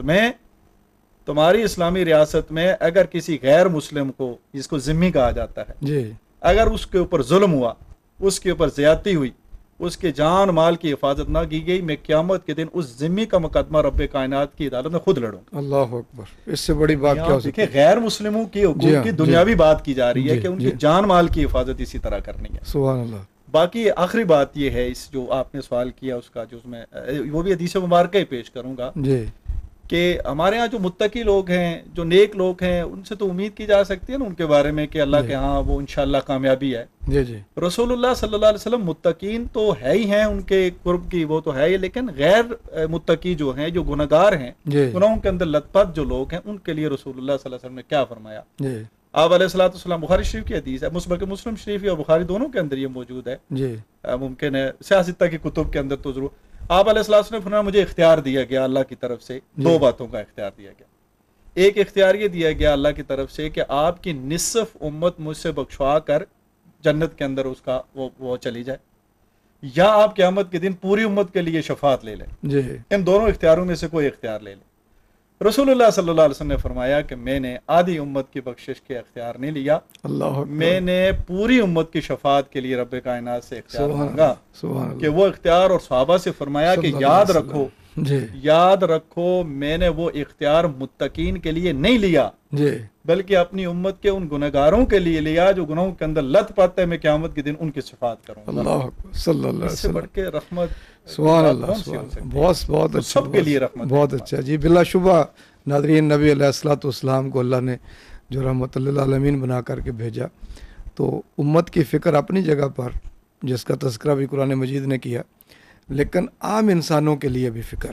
ریاست میں اگر کسی غیر مسلم کو، جس کو ذمہ کہا جاتا ہے، جی اگر اس کے اوپر ظلم ہوا، اس کے اوپر زیادتی ہوئی، اس کے جان مال کی حفاظت نہ کی گئی، میں قیامت کے دن اس ذمہ کا مقدمہ رب کائنات کی عدالت میں خود لڑوں گا۔ اللہ اکبر، اس سے بڑی بات کیا ہو سکتی دیکھیں، غیر مسلموں کی حقوق جی ہاں، کی دنیاوی جی بات کی جا رہی ہے جی کہ ان جی کی جان مال کی حفاظت اسی طرح کرنی ہے۔ سبحان اللہ۔ باقی آخری بات یہ ہے، اس جو آپ نے سوال کیا اس کا جو میں وہ بھی حدیث مبارکہ ہی پیش کروں گا جی کہ ہمارے ہاں جو متقی لوگ ہیں، جو نیک لوگ ہیں، ان سے تو امید کی جا سکتی ہے نا ان کے بارے میں کہ اللہ کے ہاں وہ انشاءاللہ کامیابی ہے۔ جی جی رسول اللہ صلی اللہ علیہ وسلم متقین تو ہے ہی ہیں، ان کے قرب کی وہ تو ہے ہی، لیکن غیر متقی جو ہیں، جو گنہگار ہیں، جی گناہوں کے اندر لت پت جو لوگ ہیں، ان کے لیے رسول اللہ صلی اللہ علیہ وسلم نے کیا فرمایا؟ جی آپ علیہ الصلوۃ والسلام، بخاری شریف کی حدیث ہے، مسلم شریف اور بخاری دونوں کے اندر یہ موجود ہے، جی ممکن ہے سیاستہ کی کتب کے اندر تو ضرور۔ آپ علیہ الصلوۃ والسلام نے فرمایا مجھے اختیار دیا گیا اللہ کی طرف سے، دو باتوں کا اختیار دیا گیا۔ ایک اختیار یہ دیا گیا اللہ کی طرف سے کہ آپ کی نصف امت مجھ سے بخشوا کر جنت کے اندر اس کا وہ چلی جائے، یا آپ قیامت کے دن پوری امت کے لیے شفاعت لے لیں، جی ان دونوں اختیاروں میں سے کوئی اختیار لے لیں۔ رسول اللہ صلی اللہ علیہ وسلم نے فرمایا کہ میں نے آدھی امت کی بخشش کے اختیار نہیں لیا، اللہ میں نے پوری امت کی شفاعت کے لیے رب کائنات سے اختیار مانگا، سبحان اللہ کہ وہ اختیار، اور صحابہ سے فرمایا کہ یاد رکھو، جی یاد رکھو میں نے وہ اختیار متقین کے لیے نہیں لیا، جی بلکہ اپنی امت کے ان گنہگاروں کے لیے لیا جو گناہوں کے اندر لت پت ہے، میں قیامت کے دن ان کی شفاعت کروں گا۔ اللہ اکبر صلی اللہ علیہ اس سے وسلم۔ بڑھ کے رحمت سبحان بات اللہ کون سی سبحان ہو اللہ، سکتی ہے؟ بہت اچھا، سب کے لیے رحمت ہے۔ بہت اچھا جی۔ بلا شبہ ناظرین، نبی علیہ الصلوۃ والسلام کو اللہ نے جو رحمت للعالمین بنا کر کے بھیجا، تو امت کی فکر اپنی جگہ پر، جس کا تذکرہ بھی قرآن مجید نے کیا، لیکن عام انسانوں کے لیے بھی فکر،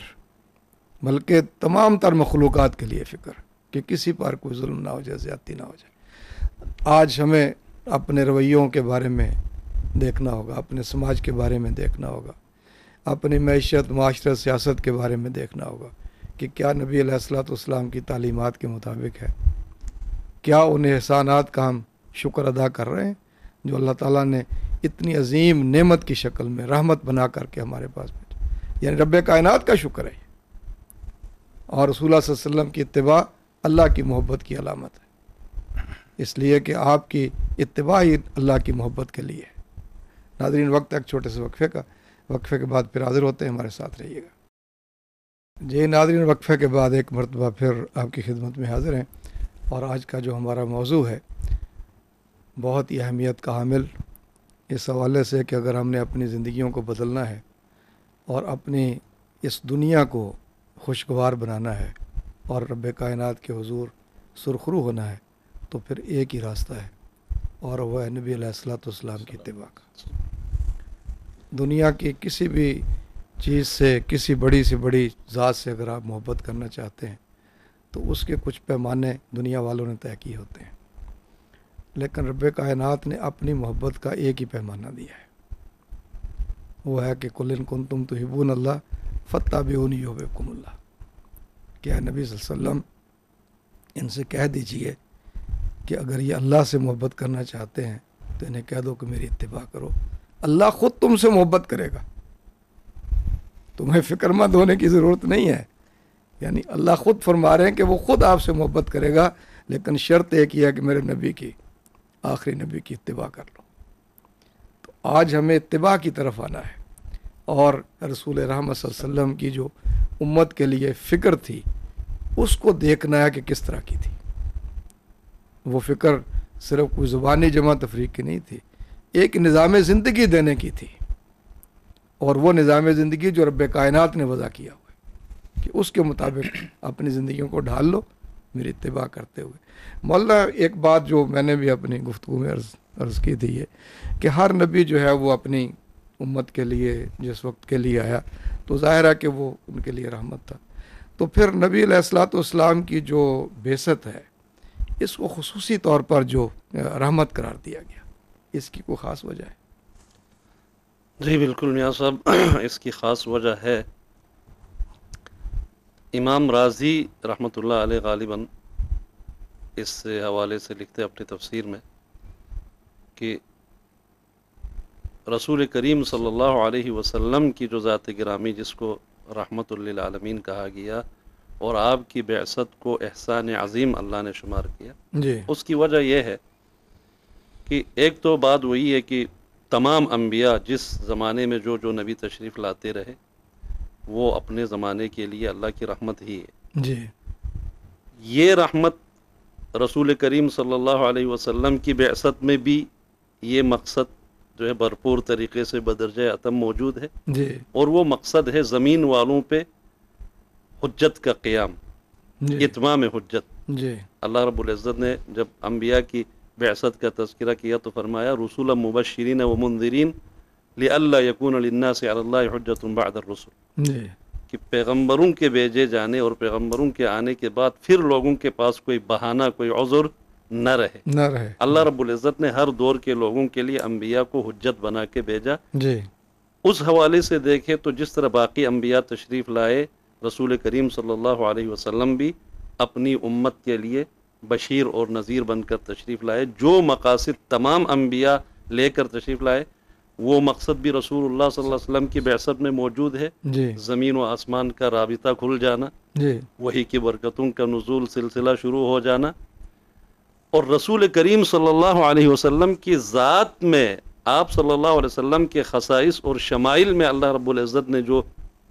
بلکہ تمام تر مخلوقات کے لیے فکر کہ کسی پر کوئی ظلم نہ ہو جائے، زیادتی نہ ہو جائے۔ آج ہمیں اپنے رویوں کے بارے میں دیکھنا ہوگا، اپنے سماج کے بارے میں دیکھنا ہوگا، اپنی معیشت، معاشرت، سیاست کے بارے میں دیکھنا ہوگا کہ کیا نبی علیہ الصلوۃ والسلام کی تعلیمات کے مطابق ہے، کیا ان احسانات کا ہم شکر ادا کر رہے ہیں جو اللہ تعالیٰ نے اتنی عظیم نعمت کی شکل میں رحمت بنا کر کے ہمارے پاس بھیجا، یعنی رب کائنات کا شکر ہے یہ۔ اور رسول اللہ صلی اللہ علیہ وسلم کی اتباع اللہ کی محبت کی علامت ہے، اس لیے کہ آپ کی اتباع ہی اللہ کی محبت کے لیے ہے۔ ناظرین، وقت ایک چھوٹے سے وقفے کے بعد پھر حاضر ہوتے ہیں، ہمارے ساتھ رہیے گا جی۔ ناظرین، وقفے کے بعد ایک مرتبہ پھر آپ کی خدمت میں حاضر ہیں، اور آج کا جو ہمارا موضوع ہے بہت ہی اہمیت کا حامل، اس حوالے سے کہ اگر ہم نے اپنی زندگیوں کو بدلنا ہے اور اپنی اس دنیا کو خوشگوار بنانا ہے اور رب کائنات کے حضور سرخرو ہونا ہے، تو پھر ایک ہی راستہ ہے، اور وہ ہے نبی علیہ الصلوۃ والسلام کی اتباع کا۔ دنیا کی کسی بھی چیز سے، کسی بڑی سے بڑی ذات سے اگر آپ محبت کرنا چاہتے ہیں تو اس کے کچھ پیمانے دنیا والوں نے طے کیے ہوتے ہیں، لیکن رب کائنات نے اپنی محبت کا ایک ہی پیمانہ دیا ہے، وہ ہے کہ قل ان کنتم تحبون اللہ فاتبعونی یحببکم اللہ، کہ اے نبی صلی اللہ علیہ وسلم ان سے کہہ دیجئے کہ اگر یہ اللہ سے محبت کرنا چاہتے ہیں تو انہیں کہہ دو کہ میری اتباع کرو، اللہ خود تم سے محبت کرے گا، تمہیں فکر مند ہونے کی ضرورت نہیں ہے، یعنی اللہ خود فرما رہے ہیں کہ وہ خود آپ سے محبت کرے گا، لیکن شرط ایک ہی ہے کہ میرے نبی کی، آخری نبی کی اتباع کر لو۔ تو آج ہمیں اتباع کی طرف آنا ہے، اور رسول رحمت صلی اللہ علیہ وسلم کی جو امت کے لیے فکر تھی اس کو دیکھنا ہے کہ کس طرح کی تھی۔ وہ فکر صرف کوئی زبانی جمع تفریق کی نہیں تھی، ایک نظام زندگی دینے کی تھی، اور وہ نظام زندگی جو رب کائنات نے وضع کیا ہوا ہے کہ اس کے مطابق اپنی زندگیوں کو ڈھال لو میری اتباع کرتے ہوئے۔ مولانا، ایک بات جو میں نے بھی اپنی گفتگو میں عرض کی تھی یہ کہ ہر نبی جو ہے وہ اپنی امت کے لیے جس وقت کے لیے آیا تو ظاہر ہے کہ وہ ان کے لیے رحمت تھا، تو پھر نبی علیہ الصلوۃ والسلام کی جو بعثت ہے اس کو خصوصی طور پر جو رحمت قرار دیا گیا، اس کی کوئی خاص وجہ ہے؟ جی بالکل میاں صاحب، اس کی خاص وجہ ہے امام راضی رحمۃ اللہ علیہ غالباً اس حوالے سے لکھتے اپنی تفسیر میں کہ رسول کریم صلی اللہ علیہ وسلم کی جو ذات گرامی جس کو رحمت للعالمین کہا گیا اور آپ کی بعثت کو احسان عظیم اللہ نے شمار کیا، جی اس کی وجہ یہ ہے کہ ایک تو بات وہی ہے کہ تمام انبیاء جس زمانے میں جو نبی تشریف لاتے رہے وہ اپنے زمانے کے لیے اللہ کی رحمت ہی ہے۔ جی یہ رحمت رسول کریم صلی اللہ علیہ وسلم کی بعثت میں بھی یہ مقصد جو ہے بھرپور طریقے سے بدرجہ اتم موجود ہے، جی اور وہ مقصد ہے زمین والوں پہ حجت کا قیام، جی اتمام حجت۔ جی اللہ رب العزت نے جب انبیاء کی بعثت کا تذکرہ کیا تو فرمایا رسولا مبشرین و منذرین لئلا یکون للناس علی اللہ حجت بعد الرسل، جی کہ پیغمبروں کے بھیجے جانے اور پیغمبروں کے آنے کے بعد پھر لوگوں کے پاس کوئی بہانہ کوئی عذر نہ رہے۔ نہ رہے۔ اللہ رب العزت نے ہر دور کے لوگوں کے لیے انبیاء کو حجت بنا کے بھیجا۔ جی اس حوالے سے دیکھیں تو جس طرح باقی انبیاء تشریف لائے، رسول کریم صلی اللہ علیہ وسلم بھی اپنی امت کے لیے بشیر اور نذیر بن کر تشریف لائے۔ جو مقاصد تمام انبیاء لے کر تشریف لائے وہ مقصد بھی رسول اللہ صلی اللہ علیہ وسلم کی بعثت میں موجود ہے۔ جی زمین و آسمان کا رابطہ کھل جانا، جی وحی کی برکتوں کا نزول سلسلہ شروع ہو جانا، اور رسول کریم صلی اللہ علیہ وسلم کی ذات میں آپ صلی اللہ علیہ وسلم کے خصائص اور شمائل میں اللہ رب العزت نے جو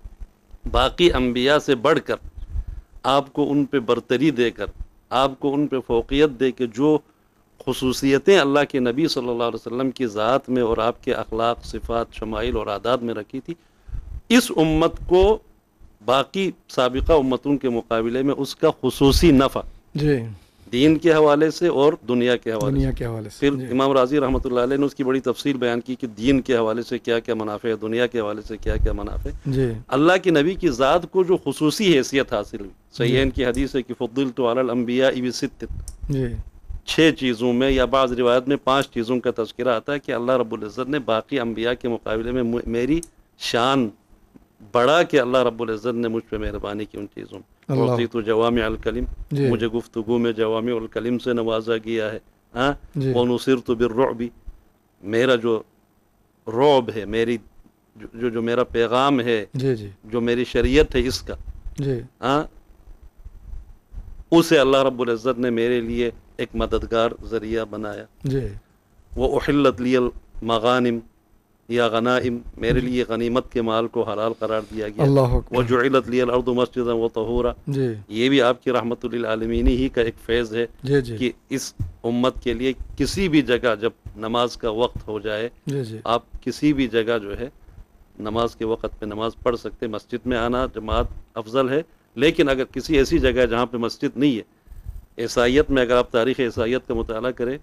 باقی انبیاء سے بڑھ کر آپ کو ان پہ برتری دے کر، آپ کو ان پہ فوقیت دے کے جو خصوصیتیں اللہ کے نبی صلی اللہ علیہ وسلم کی ذات میں اور آپ کے اخلاق، صفات، شمائل اور عادات میں رکھی تھی، اس امت کو باقی سابقہ امتوں کے مقابلے میں اس کا خصوصی نفع جی دین کے حوالے سے اور دنیا کے حوالے دنیا سے۔ کے حوالے سے پھر جی امام راضی رحمۃ اللہ علیہ نے اس کی بڑی تفصیل بیان کی کہ دین کے حوالے سے کیا کیا منافع ہے، دنیا کے حوالے سے کیا کیا منافع ہے۔ جی اللہ کے نبی کی ذات کو جو خصوصی حیثیت حاصل ہوئی، صحیحین کی حدیث ہے کہ فضلت علی الانبیاء بست، جی 6 چیزوں میں یا بعض روایت میں 5 چیزوں کا تذکرہ آتا ہے کہ اللہ رب العزت نے باقی انبیاء کے مقابلے میں میری شان بڑھا کہ اللہ رب العزت نے مجھ پہ مہربانی کی ان چیزوں میں۔ اللہ اعطیت جوامع الکلم، جی مجھے گفتگو میں جوامع الکلم سے نوازا گیا ہے۔ ہاں جی ونصرت بالرعب، میرا جو رعب ہے، میری جو میرا پیغام ہے، جی جی جو میری شریعت ہے اس کا، جی ہاں اسے اللہ رب العزت نے میرے لیے ایک مددگار ذریعہ بنایا۔ جی وہ احلت لی المغانم یا غنائم، میرے لیے غنیمت کے مال کو حلال قرار دیا گیا۔ اللہ اکبر وجعلت لی الارض مسجدا وطہورا، جی یہ بھی آپ کی رحمت للعالمین ہی کا ایک فیض ہے جی جی کہ اس امت کے لیے کسی بھی جگہ جب نماز کا وقت ہو جائے، جی جی آپ کسی بھی جگہ جو ہے نماز کے وقت پہ نماز پڑھ سکتے۔ مسجد میں آنا جماعت افضل ہے، لیکن اگر کسی ایسی جگہ ہے جہاں پہ مسجد نہیں ہے، عیسائیت میں اگر آپ تاریخ عیسائیت کا مطالعہ کریں،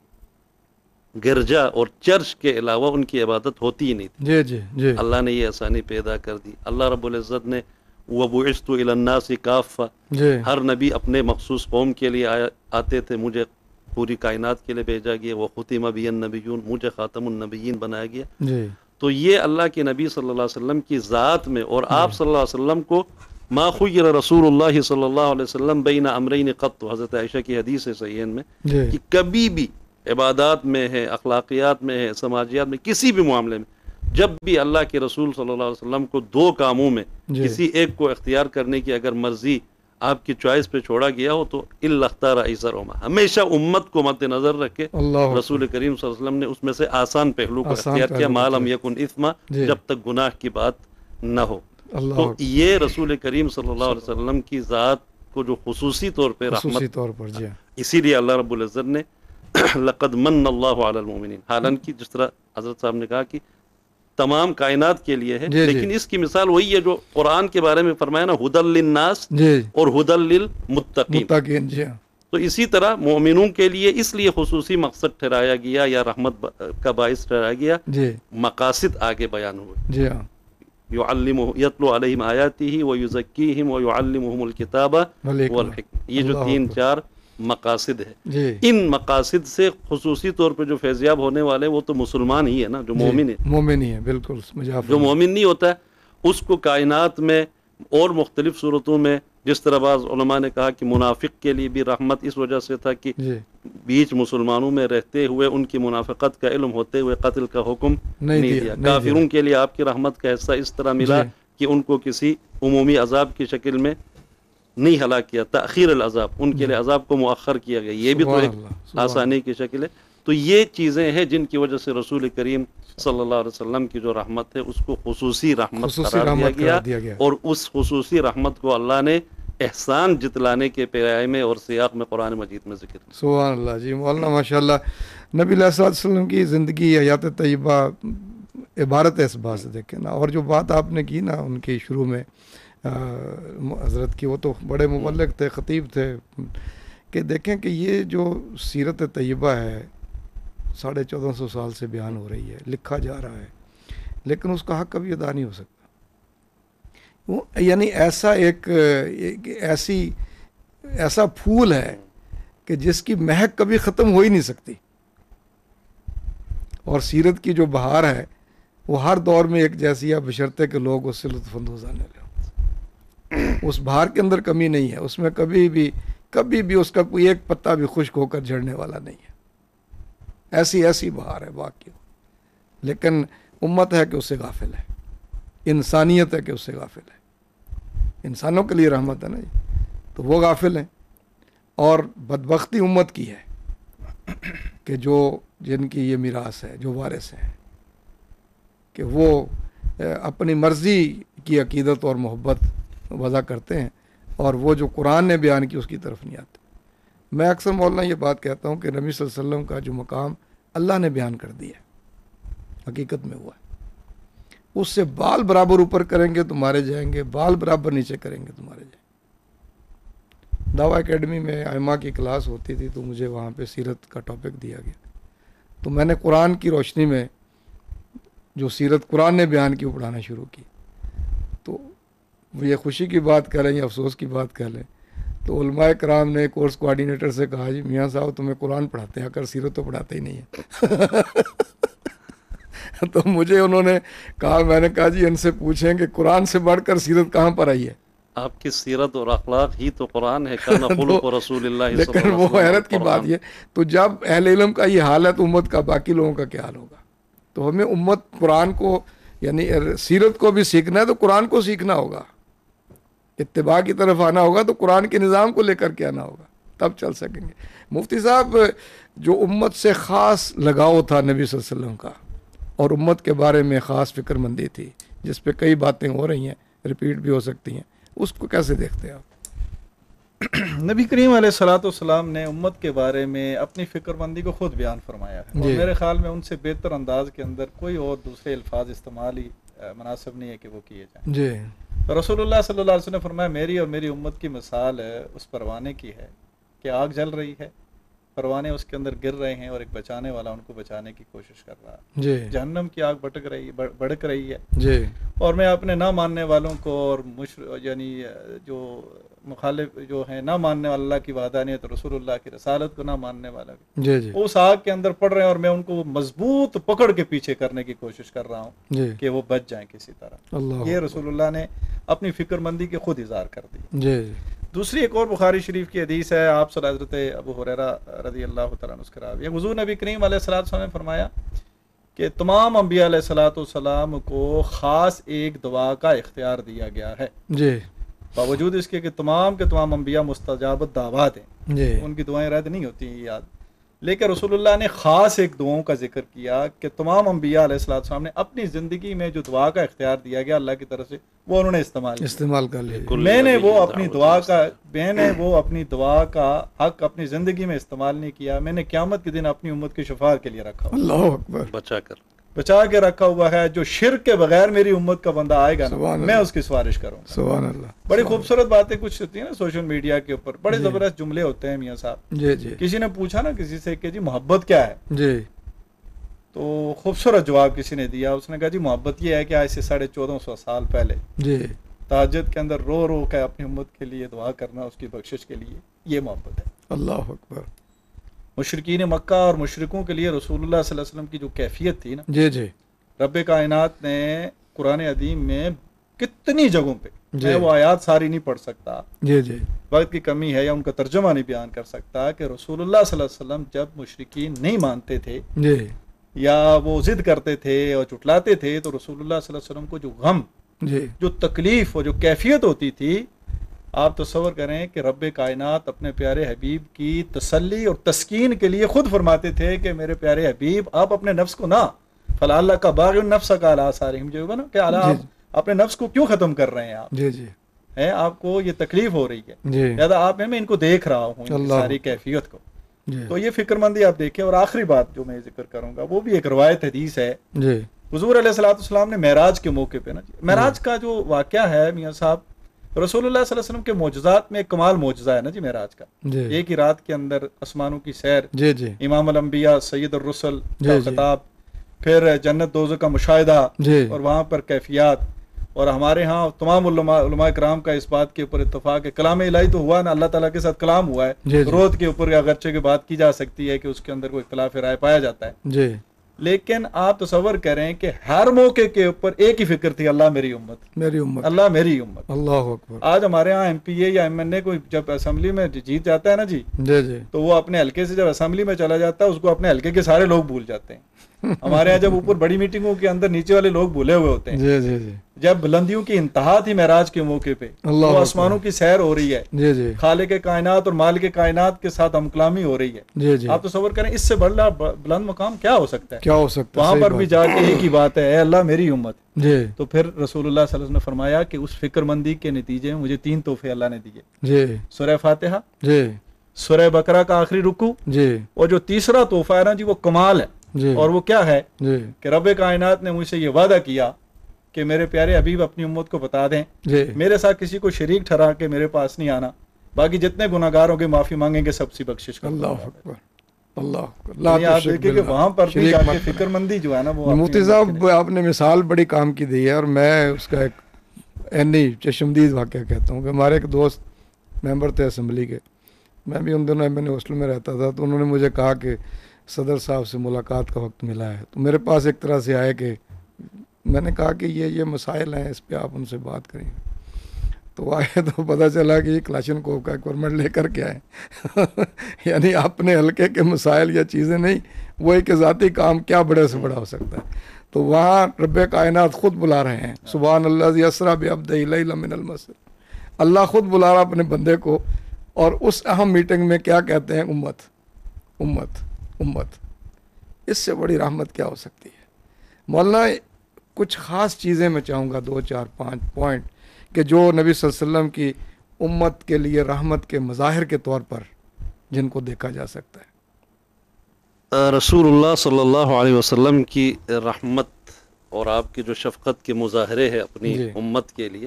گرجا اور چرچ کے علاوہ ان کی عبادت ہوتی ہی نہیں تھی۔ جی جی جی اللہ نے یہ آسانی پیدا کر دی۔ اللہ رب العزت نے وَبُعِثْتُ إِلَى النَّاسِ كَافَّةً، جی ہر نبی اپنے مخصوص قوم کے لیے آتے تھے، مجھے پوری کائنات کے لیے بھیجا گیا۔ وَخُتِمَ بِيَ النَّبِيُّونَ، مجھے خاتم النبیین بنایا گیا۔ جی تو یہ اللہ کے نبی صلی اللہ علیہ وسلم کی ذات میں، اور آپ صلی اللہ علیہ وسلم کو ما خیر رسول اللہ صلی اللہ علیہ وسلم بین امرین قط، حضرت عائشہ کی حدیث ہے صحیحین میں جی کہ کبھی بھی عبادات میں ہے، اخلاقیات میں ہے، سماجیات میں، کسی بھی معاملے میں جب بھی اللہ کے رسول صلی اللہ علیہ وسلم کو 2 کاموں میں جی کسی ایک کو اختیار کرنے کی اگر مرضی آپ کی چوائس پہ چھوڑا گیا ہو تو الا اختار ایسرہما، ہمیشہ امت کو مد نظر رکھ کے اللہ رسول کریم صلی اللہ علیہ وسلم نے اس میں سے آسان پہلو کو آسان اختیار کیا، پہلو ما کو لم یکن اثما، جی جب تک گناہ کی بات نہ ہو۔ اللہ تو یہ رسول کریم صلی اللہ علیہ وسلم کی ذات کو جو خصوصی طور پہ خصوصی رحمت، طور پر جی اسی لیے اللہ رب العزت نے لقد من اللہ علی المؤمنین، حالانکہ جس طرح حضرت صاحب نے کہا کہ تمام کائنات کے لیے ہے، جی جی لیکن اس کی مثال وہی ہے جو قرآن کے بارے میں فرمایا نا، ہدی للناس جی اور ہدی للمتقین۔ متقین جی تو اسی طرح مومنوں کے لیے اس لیے خصوصی مقصد ٹھہرایا گیا یا رحمت کا باعث ٹھہرایا گیا، جی مقاصد آگے بیان ہوئے۔ جی ہاں یتلو علیہم آیاتہ ویزکیہم ویعلمہم الکتاب والحکمہ، یہ جو اللہ 3-4 مقاصد ہے، جی ان مقاصد سے خصوصی طور پہ جو فیضیاب ہونے والے وہ تو مسلمان ہی ہے نا، جو مومن ہے۔ مومن ہی ہے بالکل مجھے آپ جو مومن نہیں ہوتا ہے اس کو کائنات میں اور مختلف صورتوں میں جس طرح بعض علماء نے کہا کہ منافق کے لیے بھی رحمت اس وجہ سے تھا کہ جی بیچ مسلمانوں میں رہتے ہوئے ان کی منافقت کا علم ہوتے ہوئے قتل کا حکم نہیں دیا. کافروں کے لیے آپ کی رحمت کا حصہ اس طرح ملا جی. کہ ان کو کسی عمومی عذاب کی شکل میں نہیں ہلاک کیا, تاخیر العذاب, ان کے لیے عذاب کو مؤخر کیا گیا, یہ بھی تو سبحان ایک اللہ، سبحان آسانی کی شکل ہے. تو یہ چیزیں ہیں جن کی وجہ سے رسول کریم صلی اللہ علیہ وسلم کی جو رحمت ہے اس کو خصوصی رحمت خصوصی قرار دیا رحمت گیا, قرار دیا گیا. اور اس خصوصی رحمت کو اللہ نے احسان جتلانے کے پیرائے میں اور سیاق میں قرآن مجید میں ذکر کیا. سبحان اللہ. جی مولانا ماشاء اللہ, نبی علیہ الصلوۃ والسلام کی زندگی حیات طیبہ عبارت ہے اس بات سے دیکھیں نا. اور جو بات آپ نے کی نا ان کی شروع میں حضرت کی, وہ تو بڑے مبلغ تھے, خطیب تھے, کہ دیکھیں کہ یہ جو سیرت طیبہ ہے 1450 سال سے بیان ہو رہی ہے, لکھا جا رہا ہے, لیکن اس کا حق کبھی ادا نہیں ہو سکتا. وہ یعنی ایسا ایسا پھول ہے کہ جس کی مہک کبھی ختم ہو ہی نہیں سکتی. اور سیرت کی جو بہار ہے وہ ہر دور میں ایک جیسی ہے, بشرطے کہ لوگ اس سے لطف اندوز آنے لگے. اس بہار کے اندر کمی نہیں ہے, اس میں کبھی بھی اس کا کوئی ایک پتا بھی خشک ہو کر جھڑنے والا نہیں ہے. ایسی بہار ہے باقی. لیکن امت ہے کہ اس سے غافل ہے, انسانیت ہے کہ اس سے غافل ہے. انسانوں کے لیے رحمت ہے نا جی, تو وہ غافل ہیں. اور بدبختی امت کی ہے کہ جن کی یہ میراث ہے, جو وارث ہیں, کہ وہ اپنی مرضی کی عقیدت اور محبت وضع کرتے ہیں, اور وہ جو قرآن نے بیان کی اس کی طرف نہیں آتے. میں اکثر مولانا یہ بات کہتا ہوں کہ نبی صلی اللہ علیہ وسلم کا جو مقام اللہ نے بیان کر دیا ہے, حقیقت میں ہوا ہے. اس سے بال برابر اوپر کریں گے تو مارے جائیں گے, بال برابر نیچے کریں گے تو مارے جائیں گے. دعویٰ اکیڈمی میں ائمہ کی کلاس ہوتی تھی, تو مجھے وہاں پہ سیرت کا ٹاپک دیا گیا, تو میں نے قرآن کی روشنی میں جو سیرت قرآن نے بیان کی وہ پڑھانا شروع کی. تو یہ خوشی کی بات کہہ لیں یا افسوس کی بات کہہ لیں, تو علماء کرام نے کورس کوآرڈینیٹر سے کہا, جی میاں صاحب تمہیں قرآن پڑھاتے ہیں, اگر سیرت تو پڑھاتے ہی نہیں ہیں. تو مجھے انہوں نے کہا, میں نے کہا جی ان سے پوچھیں کہ قرآن سے بڑھ کر سیرت کہاں پر آئی ہے. آپ کی سیرت اور اخلاق ہی تو قرآن ہے, کان خلق رسول اللہ صلی اللہ لیکن علیہ وہ وسلم حیرت کی بات یہ, تو جب اہل علم کا یہ حال ہے تو امت کا باقی لوگوں کا کیا حال ہوگا. تو ہمیں امت قرآن کو یعنی سیرت کو بھی سیکھنا ہے تو قرآن کو سیکھنا ہوگا, اتباع کی طرف آنا ہوگا, تو قرآن کے نظام کو لے کر کے آنا ہوگا, تب چل سکیں گے. مفتی صاحب, جو امت سے خاص لگاؤ تھا نبی صلی اللہ علیہ وسلم کا, اور امت کے بارے میں خاص فکر مندی تھی, جس پہ کئی باتیں ہو رہی ہیں, ریپیٹ بھی ہو سکتی ہیں, اس کو کیسے دیکھتے ہیں آپ؟ نبی کریم علیہ الصلوۃ والسلام نے امت کے بارے میں اپنی فکر مندی کو خود بیان فرمایا ہے, اور میرے خیال میں ان سے بہتر انداز کے اندر کوئی اور دوسرے الفاظ استعمال ہی مناسب نہیں ہے کہ وہ کیے جائیں. جی. تو رسول اللہ صلی اللہ علیہ وسلم نے فرمایا, میری اور میری امت کی مثال اس پروانے کی ہے کہ آگ جل رہی ہے, پروانے اس کے اندر گر رہے ہیں, اور ایک بچانے والا ان کو بچانے کی کوشش کر رہا ہے. جی. جہنم کی آگ بھڑک رہی ہے. جی. اور میں اپنے نہ ماننے والوں کو اور یعنی جو مخالف جو ہیں نہ ماننے والا اللہ کی وحدانیت رسول اللہ کی رسالت کو نہ ماننے والا جی جی اس آگ کے اندر پڑ رہے ہیں, اور میں ان کو مضبوط پکڑ کے پیچھے کرنے کی کوشش کر رہا ہوں جی کہ وہ بچ جائیں کسی طرح. اللہ یہ رسول اللہ نے اپنی فکر مندی کے خود اظہار کر دی. جی دوسری ایک اور بخاری شریف کی حدیث ہے, آپ صلی حضرت ابو ہریرہ رضی اللہ تعالیٰ عنہ سے راوی ہے, حضور نبی کریم علیہ الصلوۃ والسلام نے فرمایا کہ تمام انبیاء علیہ الصلوۃ والسلام کو خاص ایک دعا کا اختیار دیا گیا ہے, جی باوجود اس کے کہ تمام کے تمام انبیاء مستجاب دعوات ہیں, جی ان کی دعائیں رد نہیں ہوتی ہیں یاد, لیکن رسول اللہ نے خاص ایک دعاؤں کا ذکر کیا کہ تمام انبیاء علیہ الصلوۃ والسلام نے اپنی زندگی میں جو دعا کا اختیار دیا گیا اللہ کی طرف سے, وہ انہوں نے استعمال کر لیا. میں نے وہ اپنی دعا کا حق اپنی زندگی میں استعمال نہیں کیا, میں نے قیامت کے دن اپنی امت کی شفاعت کے لیے رکھا, اللہ اکبر, بچا کے رکھا ہوا ہے. جو شرک کے بغیر میری امت کا بندہ آئے گا نا, میں اس کی سفارش کروں گا. سبحان اللہ. بڑی خوبصورت باتیں کچھ ہوتی ہیں نا سوشل میڈیا کے اوپر, بڑے زبردست جملے ہوتے ہیں میاں صاحب. جی جی. کسی نے پوچھا نا کسی سے کہ جی محبت کیا ہے, جی تو خوبصورت جواب کسی نے دیا. اس نے کہا جی محبت یہ ہے کہ آج سے 1450 سال پہلے جی تہجد کے اندر رو رو کے اپنی امت کے لیے دعا کرنا, اس کی بخشش کے لیے, یہ محبت ہے. اللہ اکبر. مشرکین مکہ اور مشرکوں کے لیے رسول اللہ صلی اللہ علیہ وسلم کی جو کیفیت تھی نا, جی جی, رب کائنات نے قرآن عظیم میں کتنی جگہوں پہ میں وہ آیات ساری نہیں پڑھ سکتا، جی جی وقت کی کمی ہے یا ان کا ترجمہ نہیں بیان کر سکتا، کہ رسول اللہ صلی اللہ علیہ وسلم جب مشرکین نہیں مانتے تھے جی یا وہ ضد کرتے تھے اور چٹلاتے تھے، تو رسول اللہ صلی اللہ علیہ وسلم کو جو غم، جی جو تکلیف اور جو کیفیت ہوتی تھی، آپ تصور کریں کہ رب کائنات اپنے پیارے حبیب کی تسلی اور تسکین کے لیے خود فرماتے تھے کہ میرے پیارے حبیب آپ اپنے نفس کو نہ فلا اللہ کا باغ النفس کا علی آثارہم، جو ہوگا نا کہ اعلیٰ آپ اپنے نفس کو کیوں ختم کر رہے ہیں آپ، جی جی ہیں آپ کو یہ تکلیف ہو رہی ہے، جی لہٰذا آپ میں ان کو دیکھ رہا ہوں ان کی ساری کیفیت کو. جی تو یہ فکر مندی آپ دیکھیں. اور آخری بات جو میں ذکر کروں گا وہ بھی ایک روایت حدیث ہے. جی حضور علیہ الصلوۃ والسلام نے معراج کے موقع پہ نا، معراج کا جو واقعہ ہے میاں صاحب، رسول اللہ صلی اللہ علیہ وسلم کے معجزات میں ایک کمال معجزہ ہے نا جی معراج کا. جی ایک ہی رات کے اندر آسمانوں کی سیر، جی جی امام الانبیاء سید الرسل کا جی جی خطاب، پھر جنت دوزخ کا مشاہدہ، جی اور وہاں پر کیفیات. اور ہمارے ہاں تمام علماء کرام کا اس بات کے اوپر اتفاق ہے، کلام الہی تو ہوا نا، اللہ تعالیٰ کے ساتھ کلام ہوا ہے. جی جی روت کے اوپر اگرچہ کی بات کی جا سکتی ہے کہ اس کے اندر کوئی اختلاف رائے پایا جاتا ہے، جی لیکن آپ تصور کریں کہ ہر موقع کے اوپر ایک ہی فکر تھی، اللہ میری امت، میری امت، اللہ میری امت. اللہ اکبر. آج ہمارے ہاں ایم پی اے یا ایم این اے کوئی جب اسمبلی میں جیت جاتا ہے نا جی، جی جی تو وہ اپنے حلقے سے جب اسمبلی میں چلا جاتا ہے اس کو اپنے حلقے کے سارے لوگ بھول جاتے ہیں. ہمارے یہاں جب اوپر بڑی میٹنگوں کے اندر نیچے والے لوگ بھولے ہوئے ہوتے ہیں. جی جی جی جب بلندیوں کی انتہا تھی معراج کے موقع پہ، اللہ وہ آسمانوں کی سیر ہو رہی ہے، جی جی خالق کائنات اور مالک کائنات کے ساتھ ہم کلامی ہو رہی ہے. جی جی آپ تصور کریں اس سے بڑا بلند مقام کیا ہو سکتا ہے. کیا ہو سکتا ہے؟ وہاں صحیح پر بات. بھی جا کے ایک ہی بات ہے، اے اللہ میری امت. جی تو پھر رسول اللہ صلی اللہ علیہ وسلم نے فرمایا کہ اس فکر مندی کے نتیجے میں مجھے 3 تحفے اللہ نے دیے. جی سورہ فاتحہ، جی سورہ بقرہ کا آخری رکوع، جی اور جو تیسرا تحفہ ہے نا جی وہ کمال ہے. جی اور وہ کیا ہے جی کہ رب کائنات نے مجھ سے یہ وعدہ کیا کہ میرے پیارے حبیب اپنی امت کو بتا دیں، جی میرے ساتھ کسی کو شریک ٹھہرا کے میرے پاس نہیں آنا، باقی جتنے گناہ گار ہوں گے معافی مانگیں گے، سب سے بخشش کروں گا. اللہ اکبر، اللہ اکبر. لا یعنی آپ تشرک دیکھیں کہ باللہ. وہاں پر بھی شریک جا کے مت فکر مندی جو ہے نا وہ مفتی صاحب آپ نے مثال بڑی کام کی دی ہے، اور میں اس کا ایک اینی چشمدید واقعہ کہتا ہوں کہ ہمارے ایک دوست ممبر تھے اسمبلی کے، میں بھی ان دنوں میں نے ہاسٹل میں رہتا تھا، تو انہوں نے مجھے کہا کہ صدر صاحب سے ملاقات کا وقت ملا ہے. تو میرے پاس ایک طرح سے آئے کہ میں نے کہا کہ یہ مسائل ہیں، اس پہ آپ ان سے بات کریں. تو آئے تو پتہ چلا کہ یہ کلاشنکوف کا ایکوائرمنٹ لے کر کے آئے. یعنی اپنے حلقے کے مسائل یا چیزیں نہیں، وہ ایک ذاتی کام کیا بڑے سے بڑا ہو سکتا ہے. تو وہاں رب کائنات خود بلا رہے ہیں، سبحان اللہ اسریٰ بعبدہ لیلا من المسجد. اللہ خود بلا رہا اپنے بندے کو، اور اس اہم میٹنگ میں کیا کہتے ہیں؟ امت امت امت. اس سے بڑی رحمت کیا ہو سکتی ہے؟ مولانا کچھ خاص چیزیں میں چاہوں گا، 2 4 5 پوائنٹ کہ جو نبی صلی اللہ علیہ وسلم کی امت کے لیے رحمت کے مظاہر کے طور پر جن کو دیکھا جا سکتا ہے. رسول اللہ صلی اللہ علیہ وسلم کی رحمت اور آپ کی جو شفقت کے مظاہرے ہیں اپنی جی. امت کے لیے،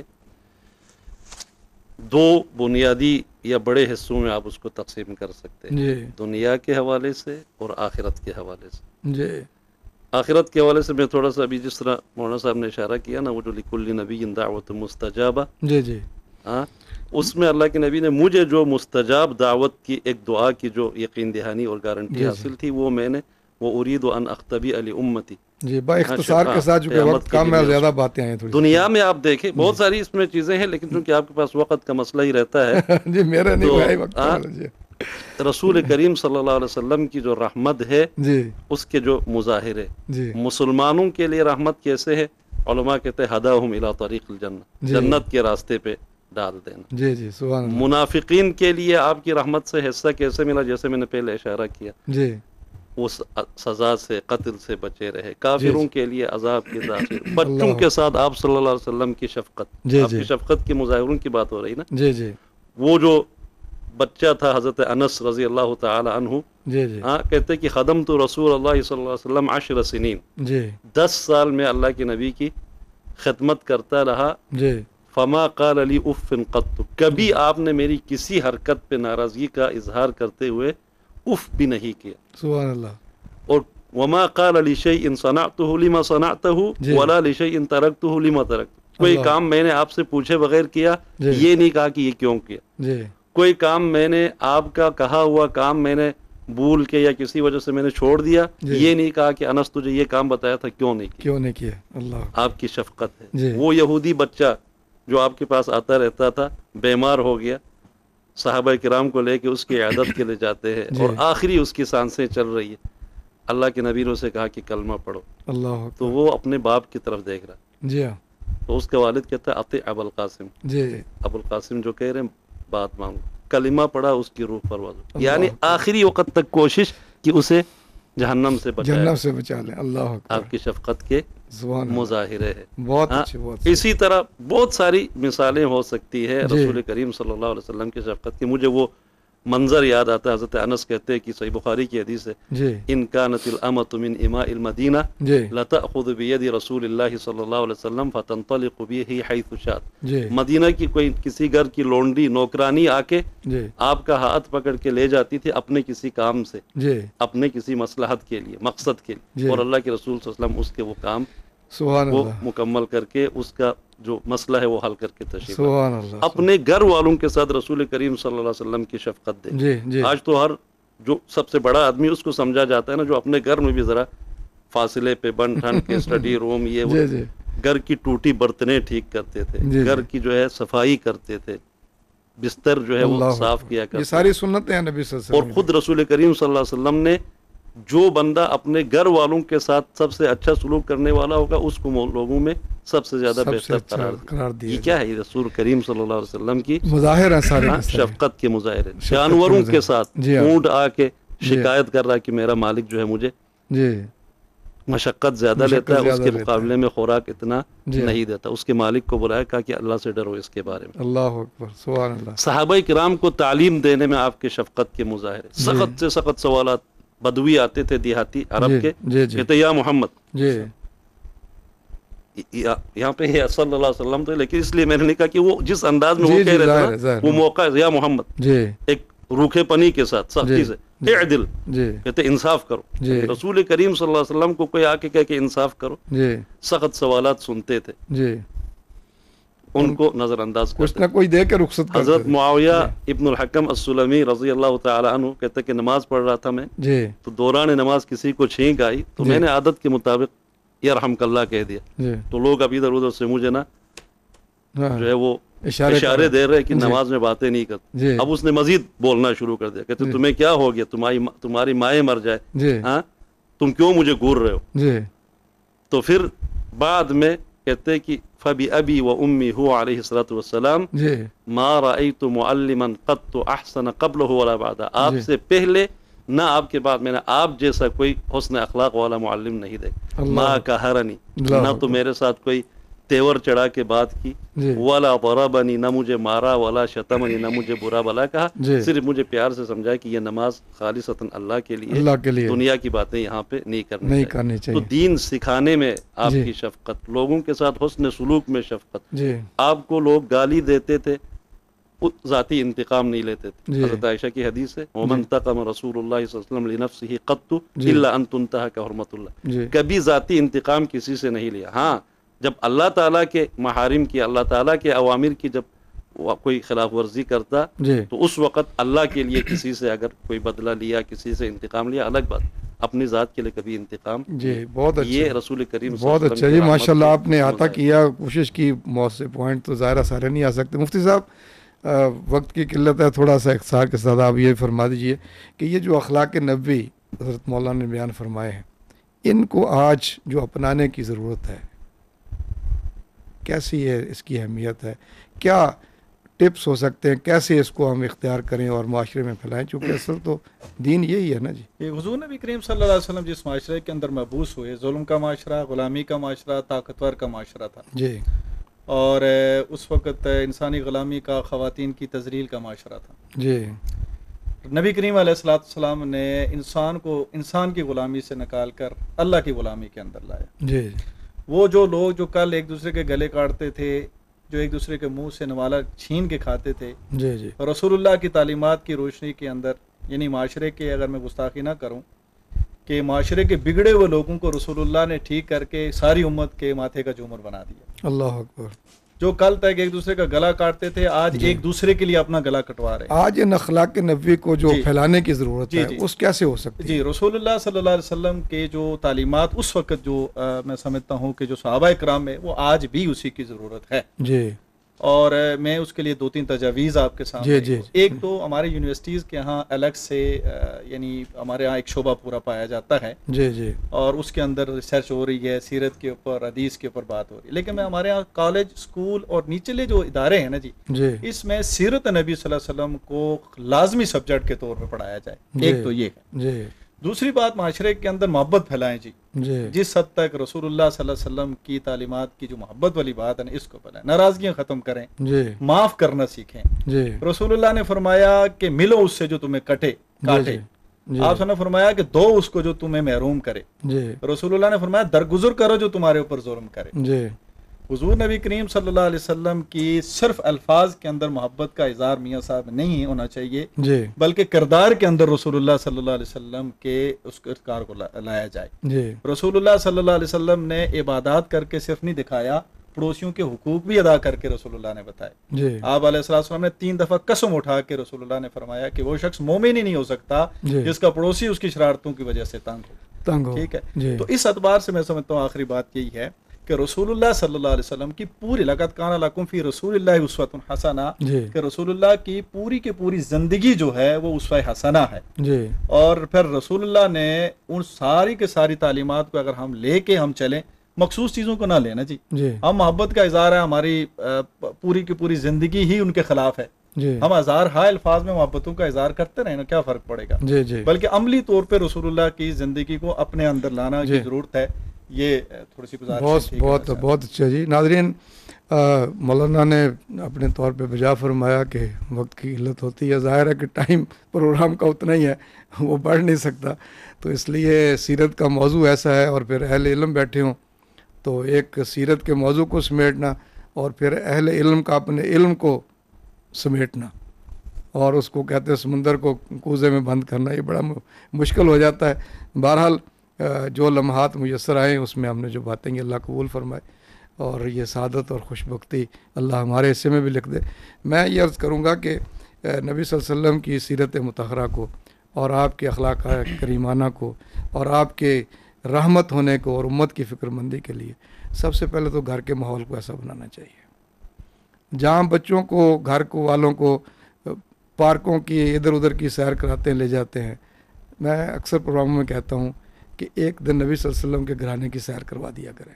2 بنیادی یا بڑے حصوں میں آپ اس کو تقسیم کر سکتے ہیں، جی دنیا کے حوالے سے اور آخرت کے حوالے سے. جی آخرت کے حوالے سے میں تھوڑا سا ابھی جس طرح مولانا صاحب نے اشارہ کیا نا، وہ جو لکل نبی دعوت مستجابہ، جی جی ہاں، اس میں اللہ کے نبی نے مجھے جو مستجاب دعوت کی ایک دعا کی جو یقین دہانی اور گارنٹی جی حاصل تھی، وہ میں نے وہ ارید ان اختبی علی امتی. جی با اختصار کے ساتھ، چونکہ وقت کم ہے، زیادہ باتیں ہیں تھوڑی. دنیا میں آپ دیکھیں بہت ساری اس میں چیزیں ہیں، لیکن چونکہ آپ کے پاس وقت کا مسئلہ ہی رہتا ہے جی میرا نہیں ہوا ہے وقت. جی رسول کریم صلی اللہ علیہ وسلم کی جو رحمت ہے، جی اس کے جو مظاہرے جی مسلمانوں کے لیے رحمت کیسے ہے، علماء کہتے ہیں ہداہم الی طریق الجنہ، جی. جنت کے راستے پہ ڈال دینا. جی جی سبحان اللہ. منافقین کے لیے آپ کی رحمت سے حصہ کیسے ملا، جیسے میں نے پہلے اشارہ کیا، جی اس سزا سے، قتل سے بچے رہے. کافروں جی. کے لیے عذاب کے داخل. بچوں کے ساتھ آپ صلی اللہ علیہ وسلم کی شفقت، جی آپ جی کی شفقت کے مظاہروں کی بات ہو رہی نا. جی جی وہ جو بچہ تھا حضرت انس رضی اللہ تعالی عنہ، جی جی ہاں، کہتے کہ خدمت رسول اللہ صلی اللہ علیہ وسلم 10 سنین، جی 10 سال میں اللہ کے نبی کی خدمت کرتا رہا. جی فما قال علی اف قط، کبھی آپ نے میری کسی حرکت پہ ناراضگی کا اظہار کرتے ہوئے اف بھی نہیں کیا. سبحان اللہ. اور وما قال علی شیء صنعته لما صنعته جی. ولا لشیء ترکته لما ترکته، کوئی اللہ. کام میں نے آپ سے پوچھے بغیر کیا، جی. یہ نہیں کہا کہ یہ کیوں کیا. جی کوئی کام میں نے آپ کا کہا ہوا کام میں نے بھول کے یا کسی وجہ سے میں نے چھوڑ دیا، جی. یہ نہیں کہا کہ انس تجھے یہ کام بتایا تھا کیوں نہیں کیا. کیوں نہیں کیا. اللہ. آپ کی شفقت ہے. جی. وہ یہودی بچہ جو آپ کے پاس آتا رہتا تھا بیمار ہو گیا، صحابہ کرام کو لے کے اس کی عیادت کے لیے جاتے ہیں اور آخری اس کی سانسیں چل رہی ہے، اللہ کے نبی نے اسے کہا کہ کلمہ پڑھو، اللہ تو وہ اپنے باپ کی طرف دیکھ رہا، جی ہاں تو اس کا والد کہتا ہے اطیع ابو القاسم، جی ابو القاسم جو کہہ رہے ہیں بات مانگو، کلمہ پڑھا، اس کی روح پرواز ہو، یعنی آخری وقت تک کوشش کہ اسے جہنم سے بچائے، جنت سے بچا لیں، اللہ اکبر، آپ کی شفقت کے سبحان اللہ، مظاہرے ہیں۔ بہت ہاں، اچھی، بہت اسی طرح بہت ساری مثالیں ہو سکتی ہے جی۔ رسول کریم صلی اللہ علیہ وسلم کی شفقت کی۔ مجھے وہ منظر یاد آتا ہے، حضرت انس کہتے ہیں کہ صحیح بخاری کی حدیث ہے، جی ان کانت الامۃ من اماء المدینہ جی لتأخذ بید رسول اللہ صلی اللہ علیہ وسلم فتنطلق به حیث شاءت۔ جی مدینہ کی کوئی کسی گھر کی لونڈی نوکرانی آ کے جی آپ کا ہاتھ پکڑ کے لے جاتی تھی اپنے کسی کام سے، جی اپنے کسی مصلحت کے لیے، مقصد کے لیے، جی۔ اور اللہ کے رسول صلی اللہ علیہ وسلم اس کے وہ کام سبحان وہ اللہ، مکمل کر کے اس کا جو مسئلہ ہے وہ حل کر کے تشریف لاتے۔ سبحان اللہ، اپنے گھر والوں کے ساتھ رسول کریم صلی اللہ علیہ وسلم کی شفقت دے۔ جی جی آج تو ہر جو سب سے بڑا آدمی اس کو سمجھا جاتا ہے نا، جو اپنے گھر میں بھی ذرا فاصلے پہ بن ٹھن کے اسٹڈی روم یہ وہ جی جی گھر کی ٹوٹی برتنیں ٹھیک کرتے تھے، جی گھر کی جو ہے صفائی کرتے تھے، بستر جو ہے وہ اللہ صاف اکبر، کیا یہ کرتے ساری سنتیں ہیں نبی صلی اللہ اور علیہ وسلم خود رسول کریم صلی اللہ علیہ وسلم نے جو بندہ اپنے گھر والوں کے ساتھ سب سے اچھا سلوک کرنے والا ہوگا اس کو لوگوں میں سب سے زیادہ سب سے بہتر اچھا قرار دیا یہ کیا ہے؟ یہ رسول کریم صلی اللہ علیہ وسلم کی مظاہر ہیں سارے کے سارے، شفقت کے مظاہرے۔ کے جانوروں کے مظاہر، ساتھ جی ہاں، اونٹ آ کے شکایت کر رہا کہ میرا مالک جو ہے مجھے جی مشقت زیادہ مشقت لیتا ہے، اس زیادہ کے لیتا مقابلے میں خوراک اتنا جی نہیں دیتا۔ اس کے مالک کو بلایا، کہا کہ اللہ سے ڈرو اس کے بارے میں۔ اللہ اکبر، سبحان اللہ، صحابہ کرام کو تعلیم دینے میں آپ کے شفقت کے مظاہرے، سخت سے سخت سوالات۔ بدوی آتے تھے دیہاتی عرب جی کے، جی جی کہتے یا محمد، جی یہاں پہ یہ صلی اللہ علیہ وسلم تو، لیکن اس لیے میں نے نہیں کہا کہ وہ جس انداز میں جی وہ جی کہہ رہے ظاہر تھے ہے، ظاہر وہ ہے، موقع ہے، یا محمد، جی ایک روکھے پنی کے ساتھ سختی جی سے، اعدل، جی کہتے انصاف کرو۔ جی رسول کریم صلی اللہ علیہ وسلم کو کوئی آ کے کہے کہ انصاف کرو، جی سخت سوالات سنتے تھے، جی ان کو نظر انداز کچھ کرتے نہ کوئی دے کے رخصت کرتے حضرت تھے۔ معاویہ ابن الحکم السلمی رضی اللہ تعالی عنہ کہتے کہ نماز پڑھ رہا تھا میں، جی تو دوران نماز کسی کو چھینک آئی تو جی میں نے عادت کے مطابق یرحمک اللہ کہہ دیا، جی تو لوگ اب ادھر ادھر سے مجھے نا ہاں، جو ہے وہ اشارے اشارے دے رہے کہ جی نماز میں باتیں نہیں کرتے۔ جی اب اس نے مزید بولنا شروع کر دیا، کہتے جی تمہیں کیا ہو گیا، تمہاری مائیں مر جائے، جی ہاں تم کیوں مجھے گور رہے ہو؟ جی تو پھر بعد میں کہتے کہ فَبِأَبِي وَأُمِّي هُوَ علیہ الصلوۃ والسلام جی ما رأيت معلما قط احسن قبله ولا بعد، آپ جی سے پہلے نہ آپ کے بعد میں نے آپ جیسا کوئی حسن اخلاق والا معلم نہیں دیکھا۔ اللہ ما قہرنی، اللہ نہ تو میرے ساتھ کوئی تیور چڑھا کے بات کی، جی ولا ضربنی، نہ مجھے مارا، ولا شتمنی، نہ مجھے برا بلا کہا، جی صرف مجھے پیار سے سمجھایا کہ یہ نماز خالصتاً اللہ کے لیے، اللہ کے لیے دنیا کی باتیں یہاں پہ نہیں کرنی نہیں چاہیے۔ کرنی تو چاہیے، دین سکھانے میں آپ جی کی شفقت، لوگوں کے ساتھ حسن سلوک میں شفقت، جی آپ کو لوگ گالی دیتے تھے ذاتی انتقام نہیں لیتے تھے۔ جی حضرت عائشہ کی حدیث ہے، وَمَنْ تَقَمَ رسول اللہ صلی اللہ علیہ وسلم لنفسه قط جی الا ان تنتهك حرمت اللہ، جی کبھی ذاتی انتقام کسی سے نہیں لیا۔ ہاں جب اللہ تعالیٰ کے محارم کی، اللہ تعالیٰ کے اوامر کی جب کوئی خلاف ورزی کرتا جی تو اس وقت اللہ کے لیے کسی سے اگر کوئی بدلہ لیا، کسی سے انتقام لیا، الگ بات، اپنی ذات کے لیے کبھی انتقام جی بہت یہ اچھا، رسول کریم صلی بہت اللہ علیہ اچھا وسلم جی، کی ماشاء اللہ رحمت آپ نے کے احاطہ مظاہر۔ کیا، کوشش کی، بہت سے پوائنٹ تو ظاہرہ سارے نہیں آ سکتے۔ مفتی صاحب وقت کی قلت ہے، تھوڑا سا اختصار کے ساتھ آپ یہ فرما دیجئے کہ یہ جو اخلاق نبوی حضرت مولانا نے بیان فرمائے ہیں، ان کو آج جو اپنانے کی ضرورت ہے، کیسی ہے اس کی اہمیت ہے، کیا ٹپس ہو سکتے ہیں، کیسے اس کو ہم اختیار کریں اور معاشرے میں پھیلائیں، چونکہ اصل تو دین یہی ہے نا جی۔ یہ حضور نبی کریم صلی اللہ علیہ وسلم جس معاشرے کے اندر مبعوث ہوئے، ظلم کا معاشرہ، غلامی کا معاشرہ، طاقتور کا معاشرہ تھا، جی اور اس وقت انسانی غلامی کا، خواتین کی تذلیل کا معاشرہ تھا۔ جی نبی کریم علیہ الصلوۃ والسلام نے انسان کو انسان کی غلامی سے نکال کر اللہ کی غلامی کے اندر لایا۔ جی وہ جو لوگ جو کل ایک دوسرے کے گلے کاٹتے تھے، جو ایک دوسرے کے منہ سے نوالا چھین کے کھاتے تھے، جی جی رسول اللہ کی تعلیمات کی روشنی کے اندر، یعنی معاشرے کے، اگر میں گستاخی نہ کروں، کہ معاشرے کے بگڑے ہوئے لوگوں کو رسول اللہ نے ٹھیک کر کے ساری امت کے ماتھے کا جومر بنا دیا۔ اللہ اکبر۔ جو کل تک ایک دوسرے کا گلا کاٹتے تھے، آج ایک دوسرے کے لیے اپنا گلا کٹوا رہے ہیں۔ آج ان اخلاق نبوی کو جو جی پھیلانے کی ضرورت جی ہے، جی اس کیسے ہو سکتی ہے؟ جی رسول اللہ صلی اللہ علیہ وسلم کے جو تعلیمات اس وقت جو میں سمجھتا ہوں کہ جو صحابہ کرام میں، وہ آج بھی اسی کی ضرورت ہے۔ جی اور میں اس کے لیے 2-3 تجاویز آپ کے سامنے جی ایک تو ہمارے یونیورسٹیز کے ہاں الگ سے یعنی ہمارے ہاں ایک شعبہ پورا پایا جاتا ہے جی اور اس کے اندر ریسرچ ہو رہی ہے، سیرت کے اوپر، حدیث کے اوپر بات ہو رہی ہے، لیکن میں ہمارے ہاں کالج، اسکول اور نیچلے جو ادارے ہیں نا جی، اس میں سیرت نبی صلی اللہ علیہ وسلم کو لازمی سبجیکٹ کے طور پہ پڑھایا جائے، ایک تو یہ ہے۔ دوسری بات، معاشرے کے اندر محبت پھیلائیں جی، جس حد تک رسول اللہ صلی اللہ علیہ وسلم کی تعلیمات کی جو محبت والی بات ہے نا، اس کو پھیلائیں، ناراضگیاں ختم کریں، معاف کرنا سیکھیں۔ رسول اللہ نے فرمایا کہ ملو اس سے جو تمہیں کاٹے، آپ نے فرمایا کہ دو اس کو جو تمہیں محروم کرے، رسول اللہ نے فرمایا درگزر کرو جو تمہارے اوپر ظلم کرے۔ حضور نبی کریم صلی اللہ علیہ وسلم کی صرف الفاظ کے اندر محبت کا اظہار میاں صاحب نہیں ہونا چاہیے، بلکہ کردار کے اندر رسول اللہ صلی اللہ علیہ وسلم کے اس کردار کو لایا جائے۔ رسول اللہ صلی اللہ علیہ وسلم نے عبادات کر کے صرف نہیں دکھایا، پڑوسیوں کے حقوق بھی ادا کر کے رسول اللہ نے بتائے۔ آپ علیہ السلام نے 3 دفعہ قسم اٹھا کے رسول اللہ نے فرمایا کہ وہ شخص مومن ہی نہیں ہو سکتا جس کا پڑوسی اس کی شرارتوں کی وجہ سے تنگ ہو۔ ٹھیک ہے، تو اس اعتبار سے میں سمجھتا ہوں آخری بات یہی ہے کہ رسول اللہ صلی اللہ علیہ وسلم کی پوری لقد کان لکم فی رسول اللہ اسوۃ حسنہ، کہ رسول اللہ کی پوری کی پوری زندگی جو ہے وہ اسوہ حسنہ ہے۔ اور پھر رسول اللہ نے ان ساری کے ساری تعلیمات کو اگر ہم لے کے ہم چلیں، مخصوص چیزوں کو نہ لینا جی، ہم محبت کا اظہار ہے، ہماری پوری کی پوری زندگی ہی ان کے خلاف ہے، ہم ہزار ہائے الفاظ میں محبتوں کا اظہار کرتے رہے نا، کیا فرق پڑے گا؟ بلکہ عملی طور پہ رسول اللہ کی زندگی کو اپنے اندر لانا کی ضرورت ہے۔ یہ تھوڑی سی گزارش ہے۔ بہت اچھا جی۔ ناظرین، مولانا نے اپنے طور پہ بجا فرمایا کہ وقت کی قلت ہوتی ہے، ظاہر ہے کہ ٹائم پروگرام کا اتنا ہی ہے، وہ بڑھ نہیں سکتا، تو اس لیے سیرت کا موضوع ایسا ہے، اور پھر اہل علم بیٹھے ہوں تو ایک سیرت کے موضوع کو سمیٹنا اور پھر اہل علم کا اپنے علم کو سمیٹنا، اور اس کو کہتے ہیں سمندر کو کوزے میں بند کرنا، یہ بڑا مشکل ہو جاتا ہے۔ بہرحال جو لمحات میسر آئے اس میں ہم نے جو باتیں یہ اللہ قبول فرمائے، اور یہ سعادت اور خوشبختی اللہ ہمارے حصے میں بھی لکھ دے۔ میں یہ عرض کروں گا کہ نبی صلی اللہ علیہ وسلم کی سیرت مطہرہ کو اور آپ کے اخلاق کریمانہ کو اور آپ کے رحمت ہونے کو اور امت کی فکر مندی کے لیے سب سے پہلے تو گھر کے ماحول کو ایسا بنانا چاہیے جہاں بچوں کو، گھر کو والوں کو پارکوں کی ادھر ادھر کی سیر کراتے ہیں، لے جاتے ہیں۔ میں اکثر پروگراموں میں کہتا ہوں کہ ایک دن نبی صلی اللہ علیہ وسلم کے گھرانے کی سیر کروا دیا کریں،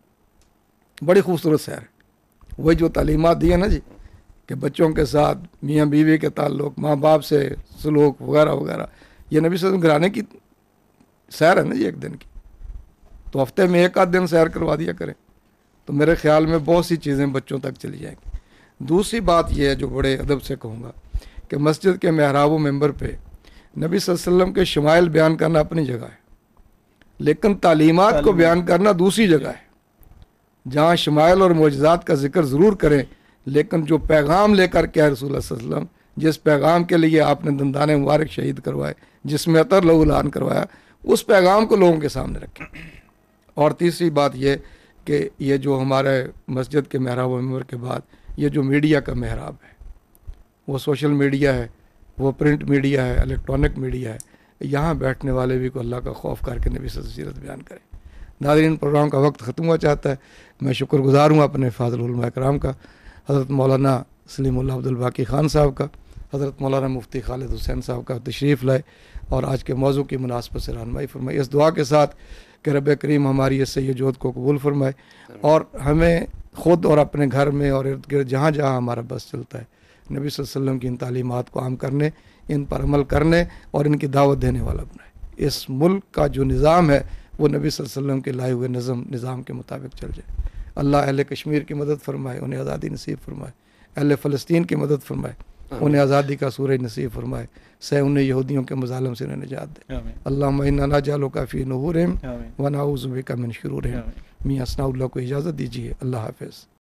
بڑی خوبصورت سیر ہے۔ وہی جو تعلیمات دی ہیں نا جی، کہ بچوں کے ساتھ میاں بیوی کے تعلق، ماں باپ سے سلوک وغیرہ وغیرہ، یہ نبی صلی اللہ علیہ وسلم گھرانے کی سیر ہے نا جی ایک دن کی، تو ہفتے میں 1 آدھ دن سیر کروا دیا کریں، تو میرے خیال میں بہت سی چیزیں بچوں تک چلی جائیں گی۔ دوسری بات یہ ہے جو بڑے ادب سے کہوں گا کہ مسجد کے محراب و ممبر پہ نبی صلی اللہ علیہ وسلم کے شمائل بیان کرنا اپنی جگہ ہے، لیکن تعلیمات کو بیان کرنا دوسری جگہ ہے، جہاں شمائل اور معجزات کا ذکر ضرور کریں، لیکن جو پیغام لے کر کے رسول اللہ صلی اللہ علیہ وسلم، جس پیغام کے لیے آپ نے دندان مبارک شہید کروائے، جس میں عطر لہو لعان کروایا، اس پیغام کو لوگوں کے سامنے رکھیں۔ اور تیسری بات یہ کہ یہ جو ہمارے مسجد کے محراب و ممبر کے بعد یہ جو میڈیا کا محراب ہے، وہ سوشل میڈیا ہے، وہ پرنٹ میڈیا ہے، الیکٹرانک میڈیا ہے، یہاں بیٹھنے والے بھی کو اللہ کا خوف کر کے نبی صلی اللہ علیہ وسلم سیرت بیان کریں۔ ناظرین، پروگرام کا وقت ختم ہوا چاہتا ہے، میں شکر گزار ہوں اپنے فاضل علماء کرام کا، حضرت مولانا سلیم اللہ عبد الباقی خان صاحب کا، حضرت مولانا مفتی خالد حسین صاحب کا تشریف لائے اور آج کے موضوع کی مناسبت سے رہنمائی فرمائی، اس دعا کے ساتھ کہ رب کریم ہماری اس سید جہد کو قبول فرمائے اور ہمیں خود اور اپنے گھر میں اور ارد گرد جہاں جہاں ہمارا بس چلتا ہے نبی صلی اللہ علیہ وسلم کی ان تعلیمات کو عام کرنے، ان پر عمل کرنے اور ان کی دعوت دینے والا بنائے۔ اس ملک کا جو نظام ہے وہ نبی صلی اللہ علیہ وسلم کے لائے ہوئے نظام کے مطابق چل جائے۔ اللہ اہل کشمیر کی مدد فرمائے، انہیں آزادی نصیب فرمائے، اہل فلسطین کی مدد فرمائے، انہیں آزادی کا سورج نصیب فرمائے، انہیں یہودیوں کے مظالم سے انہیں نجات دے۔ اللہم انا نجعلک فی نحورہم ونعوذ بک من شرورہم۔ میاں ثناء اللہ کو اجازت دیجیے، اللہ حافظ۔